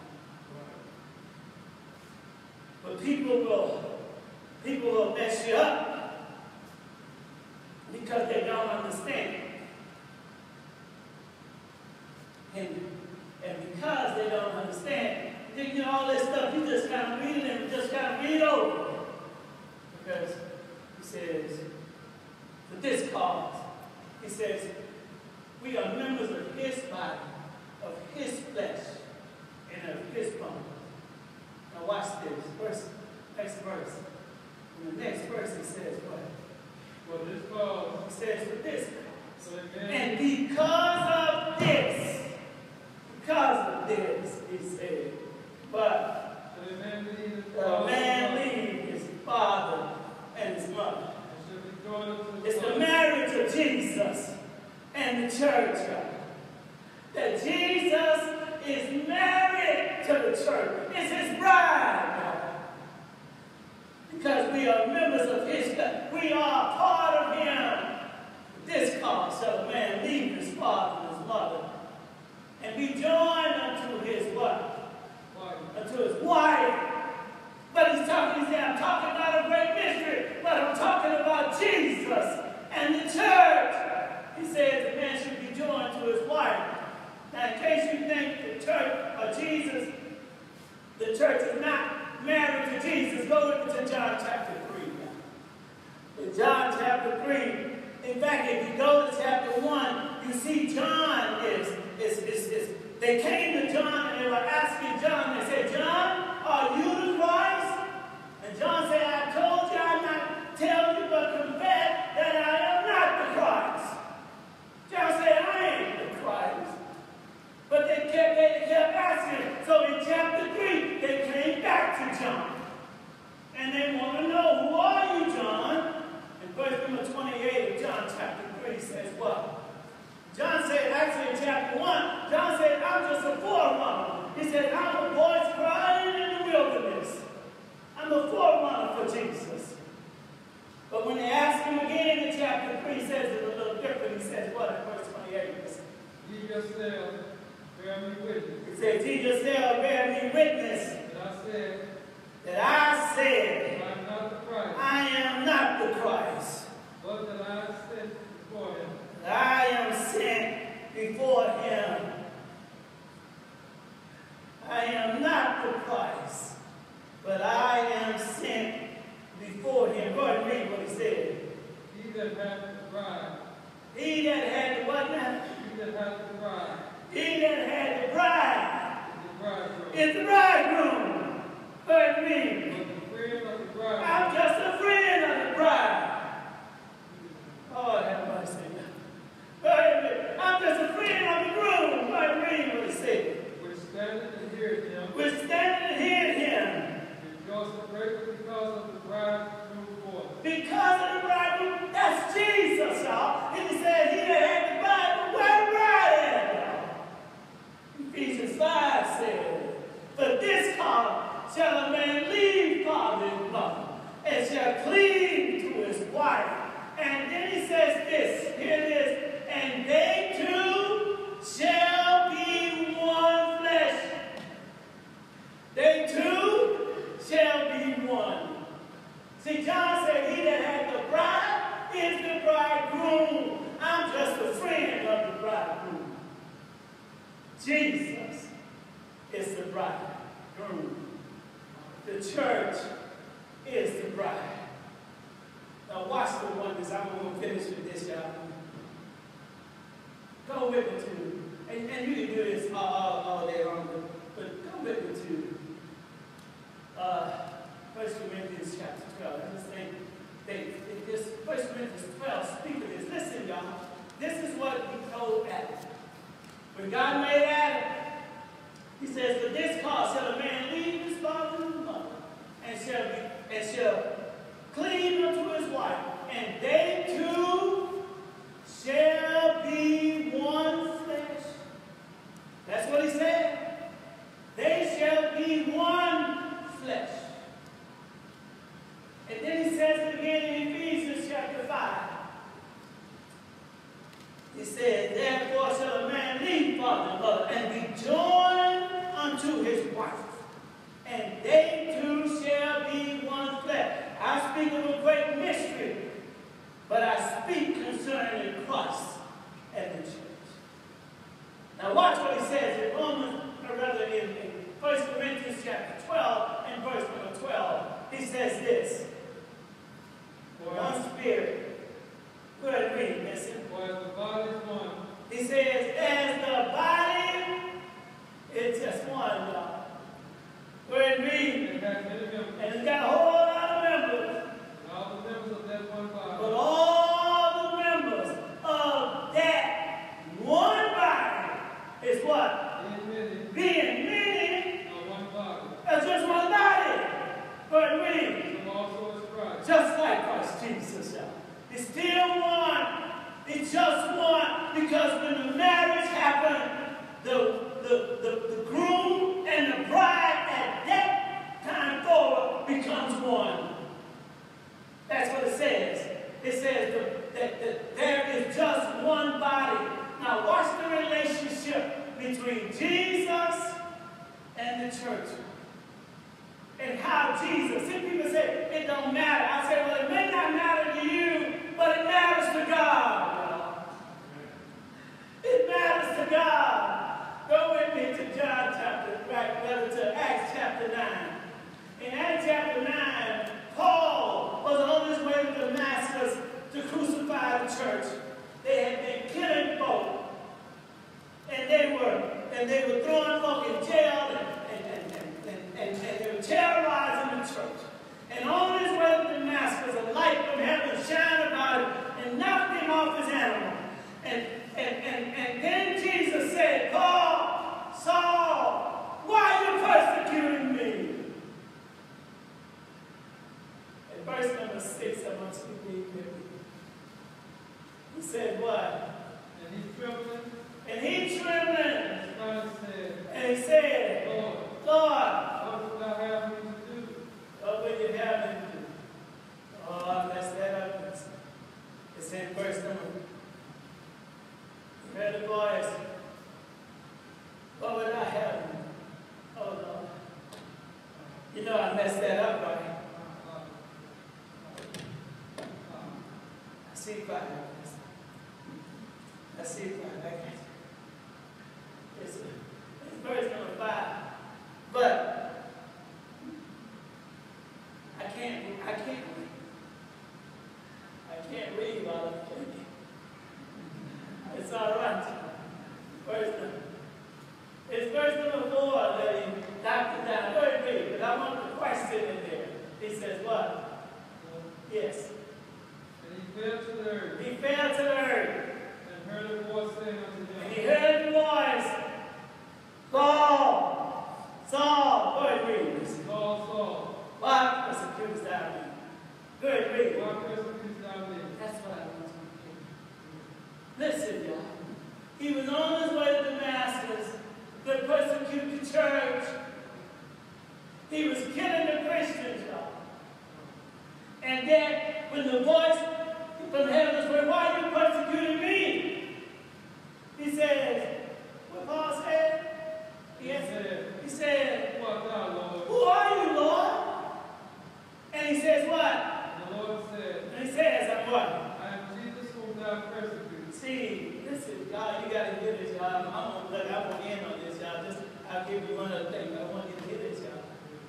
But people will mess you up because they don't understand. And because they don't understand, you know, all this stuff, you just kind of read it and just kind of read over. Because he says, for this cause, he says, we are members of his body, of his flesh, and of his bones. Now watch this. Next verse. In the next verse he says what? For this cause. He says, for this cause. Amen. And because of this, he said, but a man leave his father and his mother. It's the marriage of Jesus and the church. That Jesus is married to the church. It's his bride. Because we are members of his flesh. We are part of him. This cause shall a man leave his father and his mother and be joined unto his what? Unto his wife. But he said, I'm talking about a great mystery, but I'm talking about Jesus and the church. He says the man should be joined to his wife. Now, in case you think the church or Jesus, the church is not married to Jesus, go to John chapter 3. In John chapter 3, in fact, if you go to chapter 1, you see John they came to John and they were asking John, they said, John, are you the Christ? And John said, I told you, I'm not telling you, but confess that I am not the Christ. John said, I ain't the Christ. But they kept asking. So in chapter 3, they came back to John. And they want to know, who are you, John? And verse number 28 of John chapter 3 says what? John said, actually in chapter 1, John said, I'm just a forerunner. He said, I'm a voice crying in the wilderness. I'm a forerunner for Jesus. But when they ask him again in chapter 3, he says it a little different. He says what in verse 28? Ye yourself bear me witness. He says, ye yourself bear me witness. That I said, I am not the Christ. I am not the Christ. But that I said before has the bride. He that had the bride Is the bridegroom. is the bridegroom. Heard me. But the friend of the bride. I'm just a friend of the bride. Oh, have mercy. Heard me. I'm just a friend of the groom. Heard me what he said. Which standeth and heareth him. We're standing and hearing him. Rejoicing greatly because of the bridegroom's voice. Because of the bridegroom, that's Jesus, y'all. And he said, he that had the bride, where the bride at, y'all? Ephesians 5 said, for this cause shall a man leave father and mother, and shall cleave to his wife. And then he says this, here it is, and they two shall be one flesh. They two shall be one. See, John said, he that had the bride is the bridegroom. I'm just a friend of the bridegroom. Jesus is the bridegroom. The church is the bride. Now watch the wonders. I'm going to finish with this, y'all. Go with me to, and you can do this all day long, but go with me to 1 Corinthians chapter 12. I just think this 1 Corinthians 12 speak of this. Listen, y'all. This is what he told Adam. When God made Adam, he says, for this cause shall a man leave his father and mother, and shall cleave unto his wife, and they two shall be one flesh. That's what he said. They shall be one flesh. And then he says it again in Ephesians chapter 5. He said, therefore shall a man leave father and mother, and be joined unto his wife, and they two shall be one flesh. I speak of a great mystery, but I speak concerning Christ and the church. Now watch what he says in in 1 Corinthians chapter 12 and verse number 12. He says this. One spirit. Go ahead and read, listen. For as the body is one. He says, as the body is just one, y'all. Go ahead and read. And hath many members. And it's got a whole lot of members. And all the members of that one body. But all the members of that one body is what? Being many. One body. That's just one body. Go ahead and read. So also is Christ. Just like Christ Jesus, y'all. It's still one. It's just one. Because when the marriage happened, the groom and the bride at that time forward becomes one. That's what it says. It says that there is just one body. Now watch the relationship between Jesus and the church. And how Jesus, see, people say, it don't matter. I say, well, it may not matter to you, but it matters to God. It matters to God. Go with me to John chapter, to Acts chapter 9. In Acts chapter 9, Paul was on his way to Damascus to crucify the church. They had been killing folk. And they were throwing folk in jail and they were terrorizing the church. And on his way to Damascus, a light from heaven shined about him and knocked him off his animal. And then Jesus said, Paul, Saul, why are you persecuting me? In verse number 6, I want you to read with me. He said what? And he trembling. And he trembling. And he said, Lord, What wilt thou have me to do? what will you have me to do? Oh, I messed that up. It's in verse number. You heard the voice. What would I have you? Oh, Lord. You know I messed that up, right? I see if I have this. I see if I can. It's verse number 5. But I can't read while I'm thinking. It's all right. Listen, y'all. He was on his way to Damascus to persecute the church. He was killing the Christians, y'all. And then when the voice from heaven said, "Why are you persecuting me?" He says, what Paul said? He said, "Who art thou, Lord?" "Who are you, Lord?" And he says what? And the Lord said, And he says, "I'm what?" "I am Jesus whom thou persecutest." See, listen, y'all, you got to hear this, y'all. I'm going to end on this, y'all. I'll give you one other thing. I want you to hear this, y'all.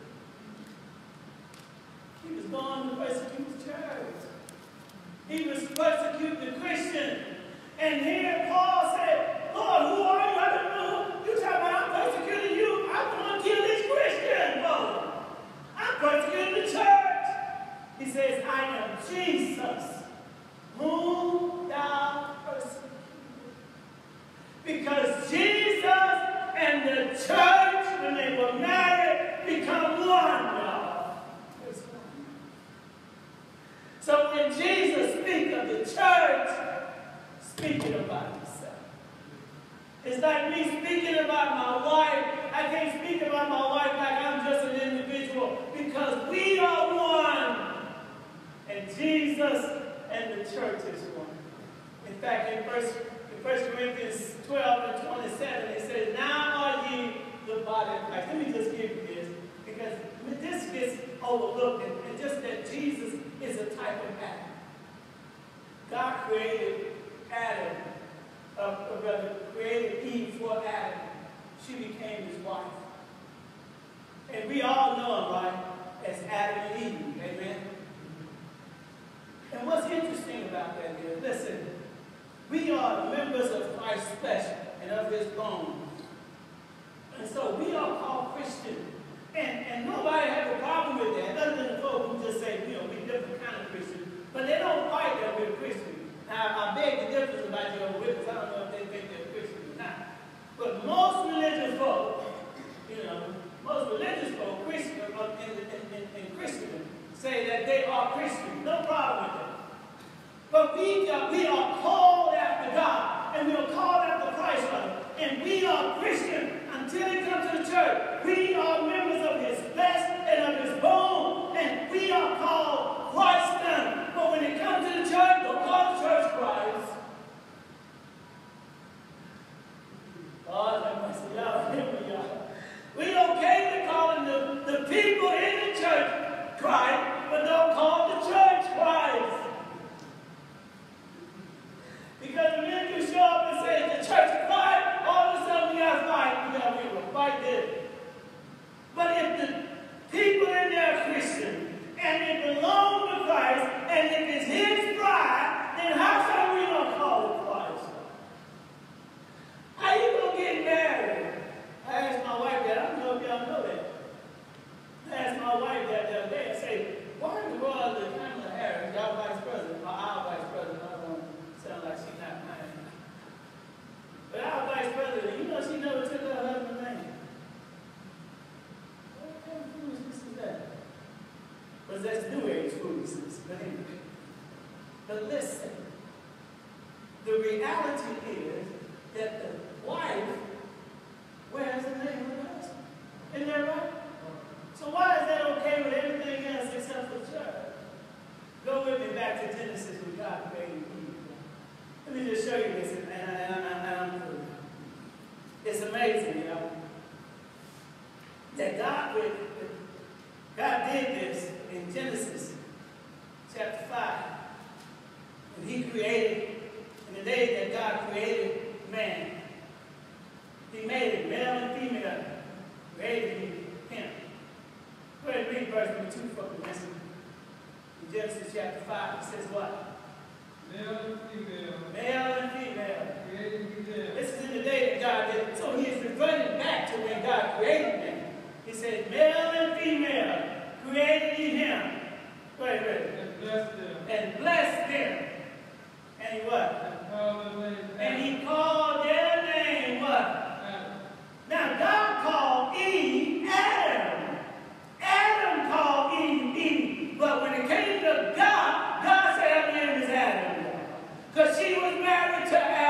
He was going to persecute the church. He was persecuting the Christian. And here Paul said, "Lord, who are you? I don't know. You talking about I'm persecuting you. I'm going to kill this Christian, Lord. I'm persecuting the church." He says, "I am Jesus, whom thou persecutest." Because Jesus and the church, when they were married, become one, y'all. It's one. So when Jesus speaks of the church, speaking about himself. It's like me speaking about my wife. I can't speak about my wife like I'm just an individual, because we are one. And Jesus and the church is one. In fact, in 1 Corinthians 12:27, it says, "Now are ye the body of Christ." Let me just give you this, because this gets overlooked, and just that Jesus is a type of Adam. God created Adam, created Eve for Adam. She became his wife. And we all know him, right, as Adam and Eve. Amen? And what's interesting about that is, listen, we are members of Christ's flesh and of his bones. And so we are called Christian. And nobody has a problem with that, other than the folks who just say, we're different kind of Christian. But they don't fight that we're Christian. Now, I beg the difference about Jehovah's Witnesses. I don't know if they think they're Christian or not. But most religious folk, Christian in Christendom, say that they are Christian. No problem with that. But we are called after God, and we are called after Christ, and we are Christian until it comes to the church. We are members of his flesh and of his bone, and we are called Christian. But when it comes to the church, don't call the church Christ. God have mercy, y'all. Hear me, y'all. We okay with calling the people in the church Christ, but don't call the church Christ. Because the minute you show up and say the church is Christ, all of a sudden we got to fight. We will fight this. But if the people in there are Christian, and it belongs to Christ, and if it's his bride, then how come we don't call it Christ? How you going to get married? I asked my wife that. I don't know if y'all know that. I asked my wife that the other day. I said, why in the world is Kamala Harris, y'all vice president, or our vice president? I don't sound like she's not mine. But our vice president, she never took her husband's name. What kind of foolishness is that? But that's New Age foolishness. But anyway. But listen, the reality is that the wife wears the name of the husband. Isn't that right? So why is that okay with everything else except for church? Go with me back to Genesis when God created Eve. Let me just show you this, and I'm through. It's amazing, that God did this in Genesis chapter 5. And he created, in the day that God created man, he made it male and female, created him. Go ahead and read verse number 2 for me. In Genesis chapter 5, it says what? Male and female. Male and female. Created he them. This is in the day that God did it. So he is reverting back to when God created them. He said, male and female created he him. Go ahead, read it. And blessed them. And blessed them. And he what? And called their name Adam. And he called their name what? Adam. Now God called Eve Adam. Adam called Eve Eve. But when it came to God, God said her name is Adam. Because she was married to Adam.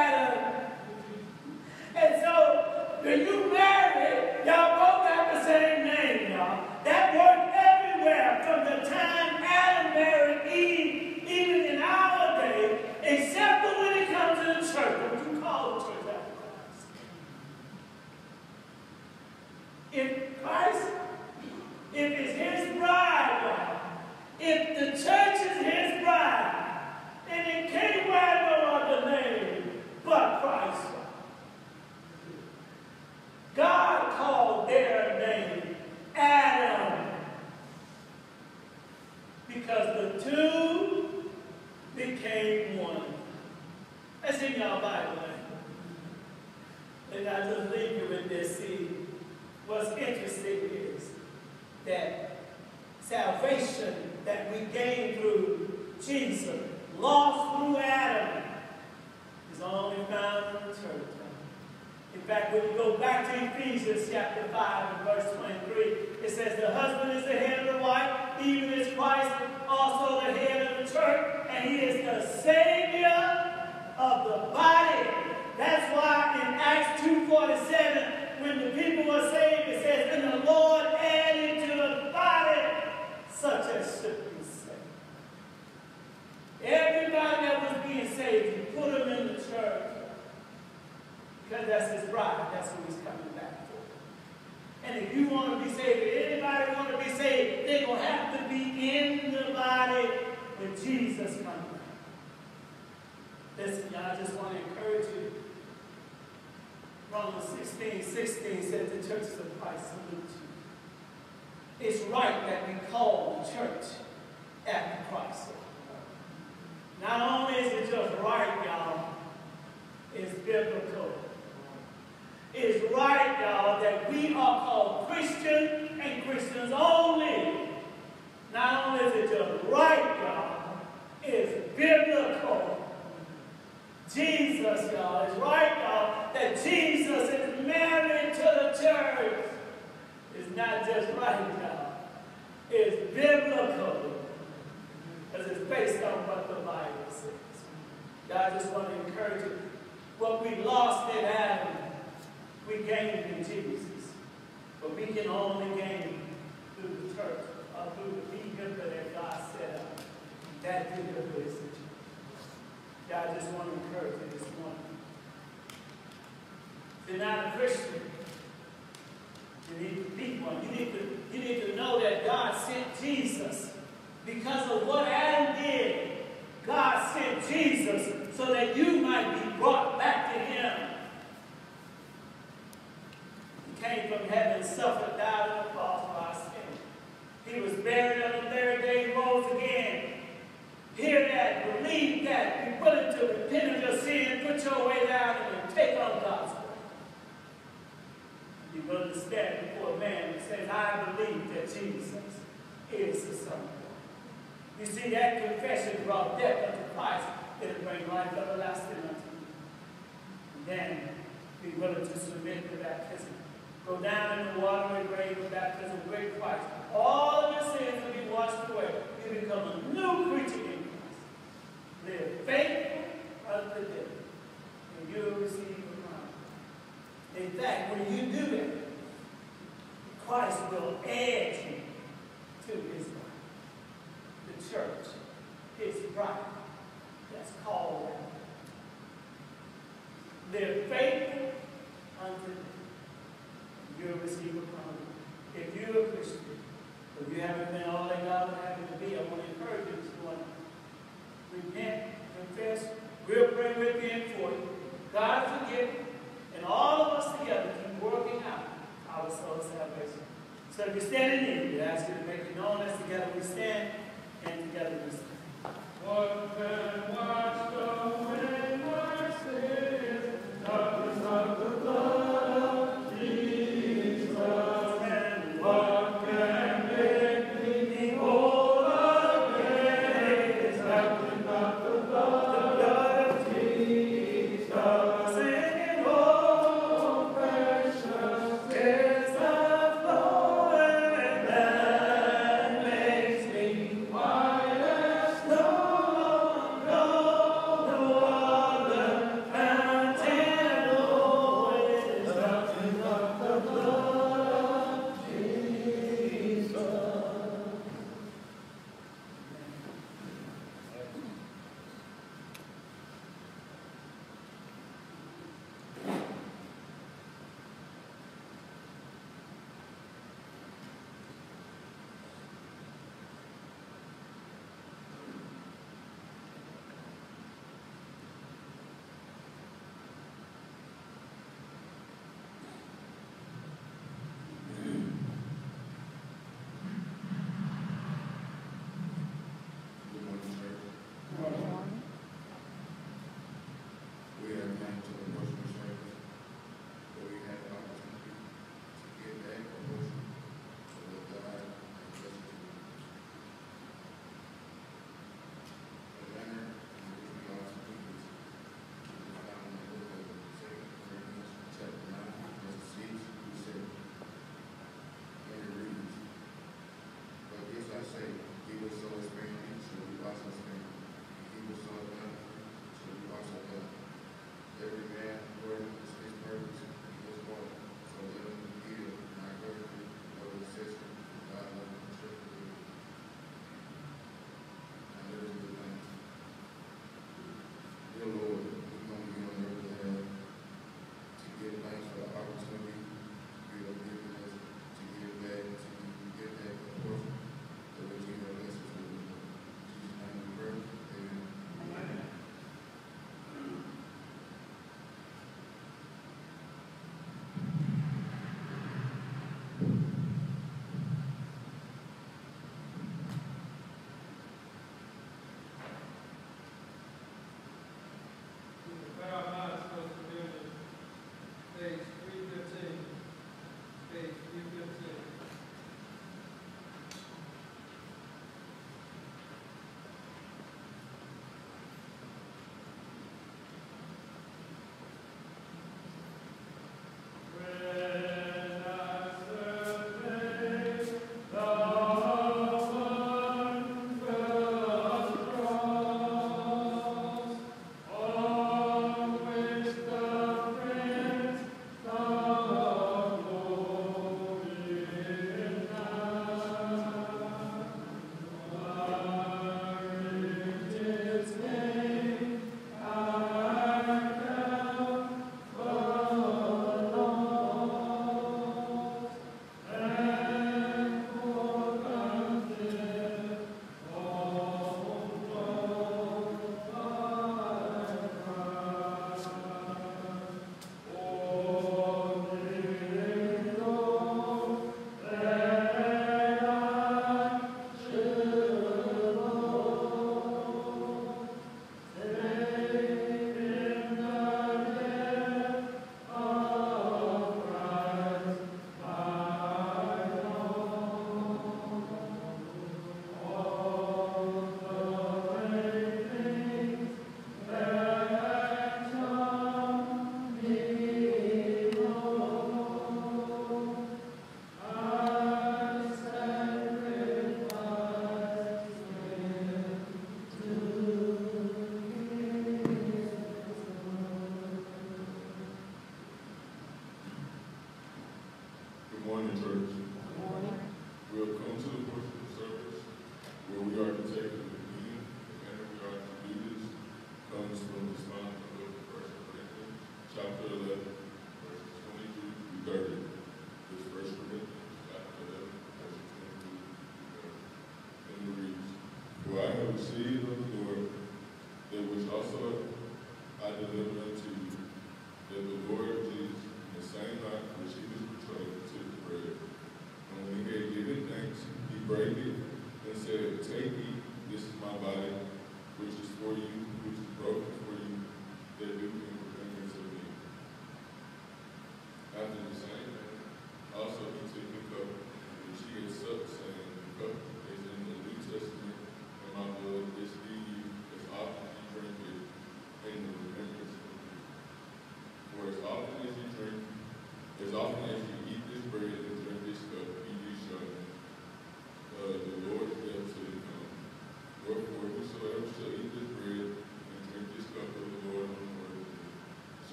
And I just leave you with this. See, what's interesting is that salvation that we gain through Jesus, lost through Adam, is only found in the church. In fact, when you go back to Ephesians chapter 5 and verse 23, it says the husband is the head of the wife, even as Christ also the head of the church, and he is the Savior of the body. That's why in Acts 2:47, when the people were saved, it says, and the Lord added to the body such as should be saved. Everybody that was being saved, he put them in the church. Because that's his bride. That's who he's coming back for. And if you want to be saved, if anybody want to be saved, they're going to have to be in the body when Jesus comes back. Listen, y'all, I just want to encourage you. Romans 16:16 says the churches of Christ salute you. It's right that we call the church after Christ. Not only is it just right, y'all, it's biblical. It's right, y'all, that we are called Christians and Christians only. Not only is it just right, y'all, it's biblical. Jesus, y'all, is right, y'all, that Jesus is married to the church. It's not just right, y'all. It's biblical. Because it's based on what the Bible says. God, I just want to encourage you. What we lost in Adam, we gained in Jesus. But we can only gain through the church, or through the vehicle that God set up. That vehicle is the church. God, I just want to encourage you this morning. If you're not a Christian, you need to be one. You need to know that God sent Jesus. Because of what Adam did, God sent Jesus so that you might be brought back to him. He came from heaven, suffered, died on the cross for our sin. He was buried on the third day, rose again. Hear that, believe that, be willing to repent of your sin, put your way down, and take on God's way. Be willing to stand before a man who says, I believe that Jesus is the Son of God. You see, that confession brought death unto Christ. It'll bring life everlasting unto you. And then be willing to submit to baptism. Go down in the watery grave of baptism with Christ. All of your sins will be washed away. You become a new creature in Christ. Live faithful unto death. And you will receive the promise. In fact, when you do that, Christ will add you to his life. The church, his bride, that's called out. Live faithful unto death. You'll receive a promise. If you're a Christian, but you haven't been all that God would have you to be, I want to encourage you this morning. Repent, confess, we'll pray with you and for you. God forgive you, and all of us together keep working out our soul salvation. So if you're standing in, we ask you to make it known as together we stand and together we stand. What can wash away my sins? Nothing but the blood of Jesus. And what can make me whole again? It's nothing but the blood of Jesus. Singing, oh, precious is the flowing that makes me white as snow.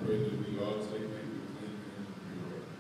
pray that we all take it with clean hands and pure heart.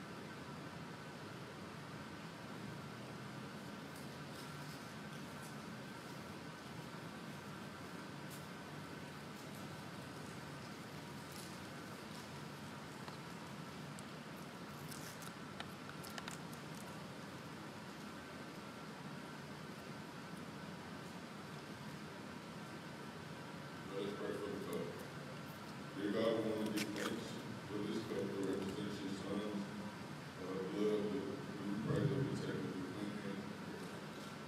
Let us pray for the cup. Dear God, we want to give thanks for this cup that represents your son's blood. We pray that we take it with clean hands and pure heart.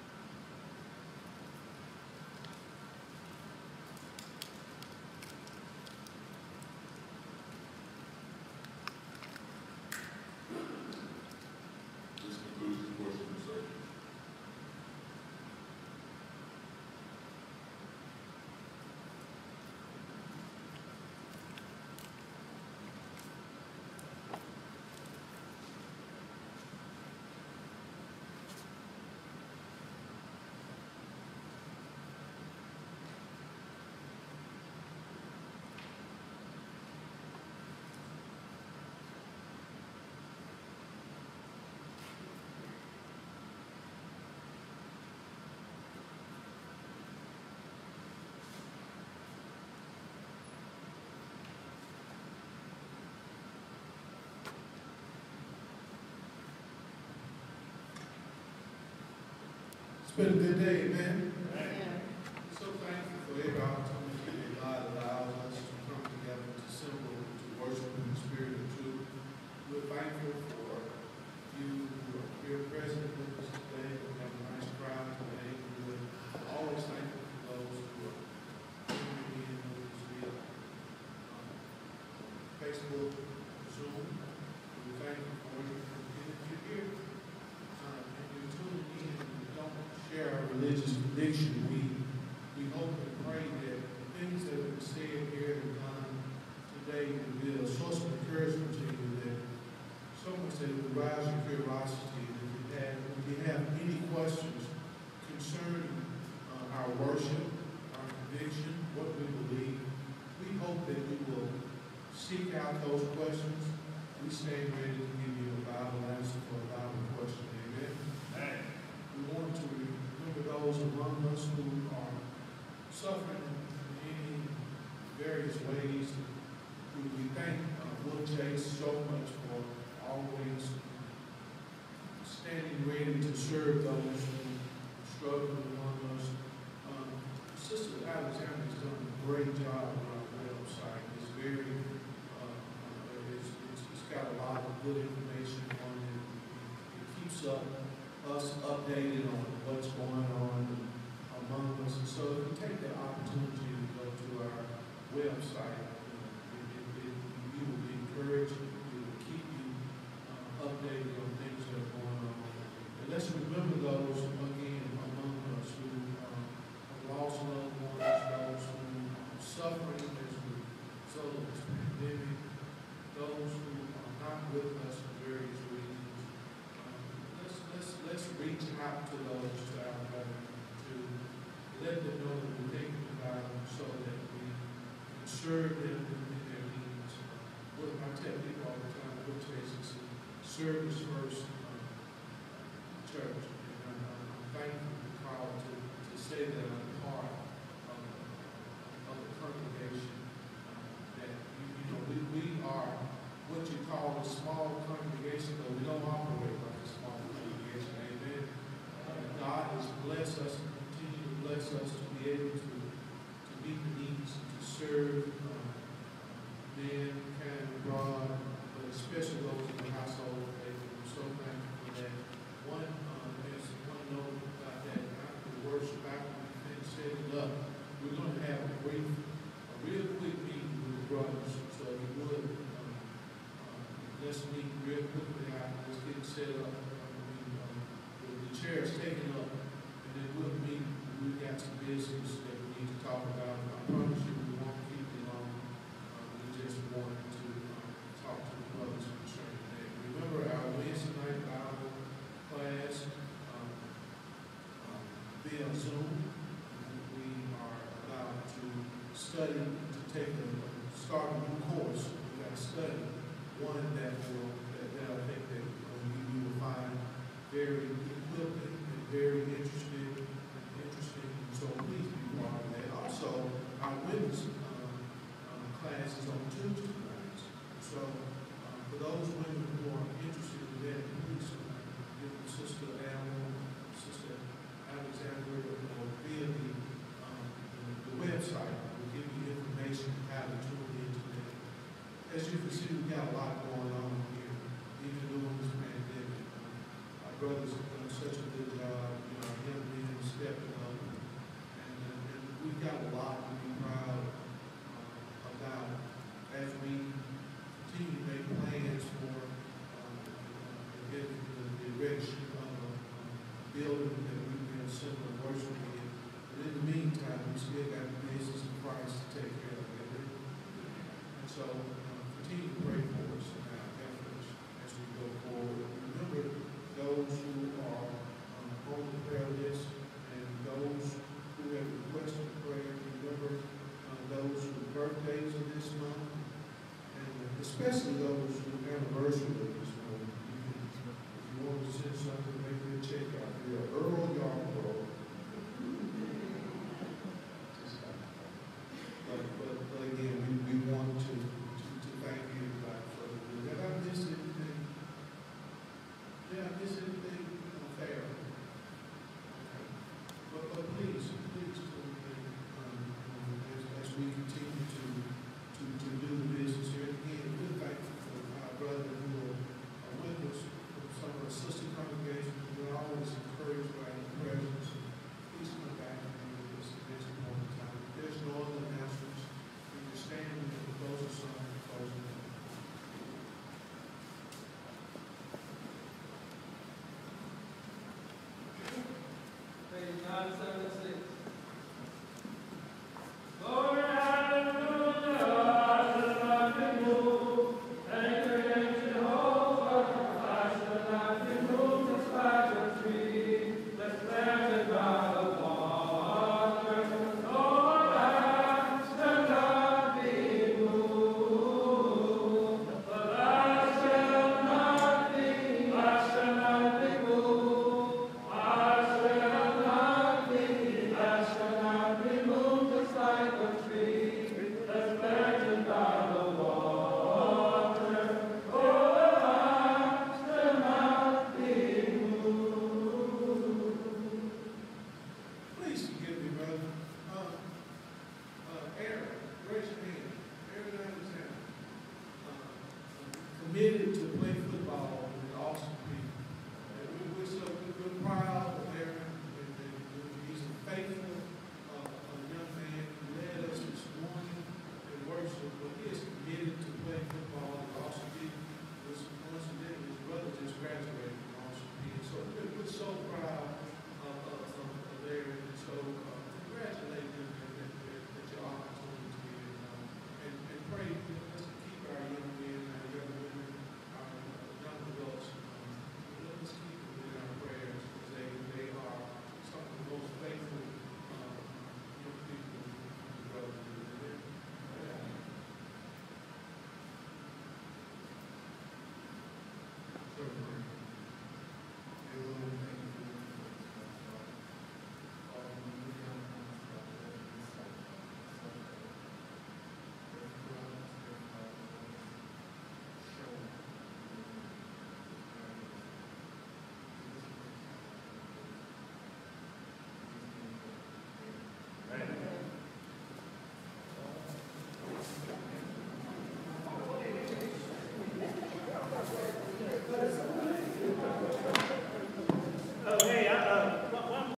This concludes this portion of the service. It's been a good day, amen. Amen. So thankful for every opportunity that God allows us to come together to assemble, to worship in the spirit and truth. We're thankful for you who are here present with us today. We have a nice crowd today. We're always thankful for those who are tuning in with us via Facebook, Zoom. We're thankful for you. And if you're here and you're tuning in and you don't share our religious conviction, we hope and pray that the things that have been said here and done today will be a source of encouragement to you, that someone said it will rise your curiosity. And if you have any questions concerning our worship, our conviction, what we believe, we hope that you will seek out those questions. We stand ready to give you a Bible answer for a Bible question. Amen. Amen. We want to remember those among us who are suffering in various ways. We thank Will Chase so much for always standing ready to serve those who struggle among us. Sister Alexander has done a great job on our website. It's very, it's got a lot of good information on it. It keeps us updated on what's going on among us. And so if you take the opportunity to go to our website, you will be encouraged. It will keep you updated on things that are going on. And let's remember those, again, among us who have lost loved ones, those who are suffering as a result of this pandemic, those who are not with us for various reasons. Let's reach out to those out there to let them know that we're thinking about them so that we can serve them in their needs. What I tell people all the time, what takes service first church. And I'm thankful for Carl to say that I'm part of the congregation. That we are what you call a small congregation, but we don't operate like a small congregation. Amen. God has blessed us and continue to bless us to be able to meet the needs, to serve men, kind of broad, but especially those in the household of faith. I'm so thankful for that. There's one note about that. After the worship, after we finish setting up, we're going to have a real quick meeting with the brothers. So if you would, let's meet real quickly after. Let's get it set up. The chair is taken up, and then we'll meet. We've got some business that we need to talk about. I promise you we won't keep you long. We just want to talk to the brothers concerning that. Remember our Wednesday night Bible class via Zoom. We are allowed to study, to take start a new course. We got to study one that I think that you will find very equipping and very interesting. So please be part of that. Also, our women's class is on Tuesday nights. So for those women who are interested in that, please give Sister Alexandra via the website. We'll give you information on how to tune into that. As you can see, we've got a lot going on here, even during this pandemic. Our brothers have done such a good job, our young men stepping up, and we've got a lot to be proud about as we continue to make plans for the erection of a building that we can assemble and worship in. But in the meantime, we still got the business of Christ to take care of. And so continue to pray for us in our efforts as we go forward. Remember those who are on the prayer list and those who have requested prayer. Remember those whose birthdays are this month, and especially those whose anniversary are this month. If you want to send something, maybe a check out there. Earl Yarborough. But again, we want to thank everybody for the good. Did I miss anything? Did I miss anything fair? Okay. But please, as we continue to do the business here, again, we're thankful for our brothers who are with us from some of our sister congregations. We're always encouraged by your presence. Please come back and be with us at this moment in time. If there's no other announcements, we can stand and close the song and close the meeting. Page 976. Committed to play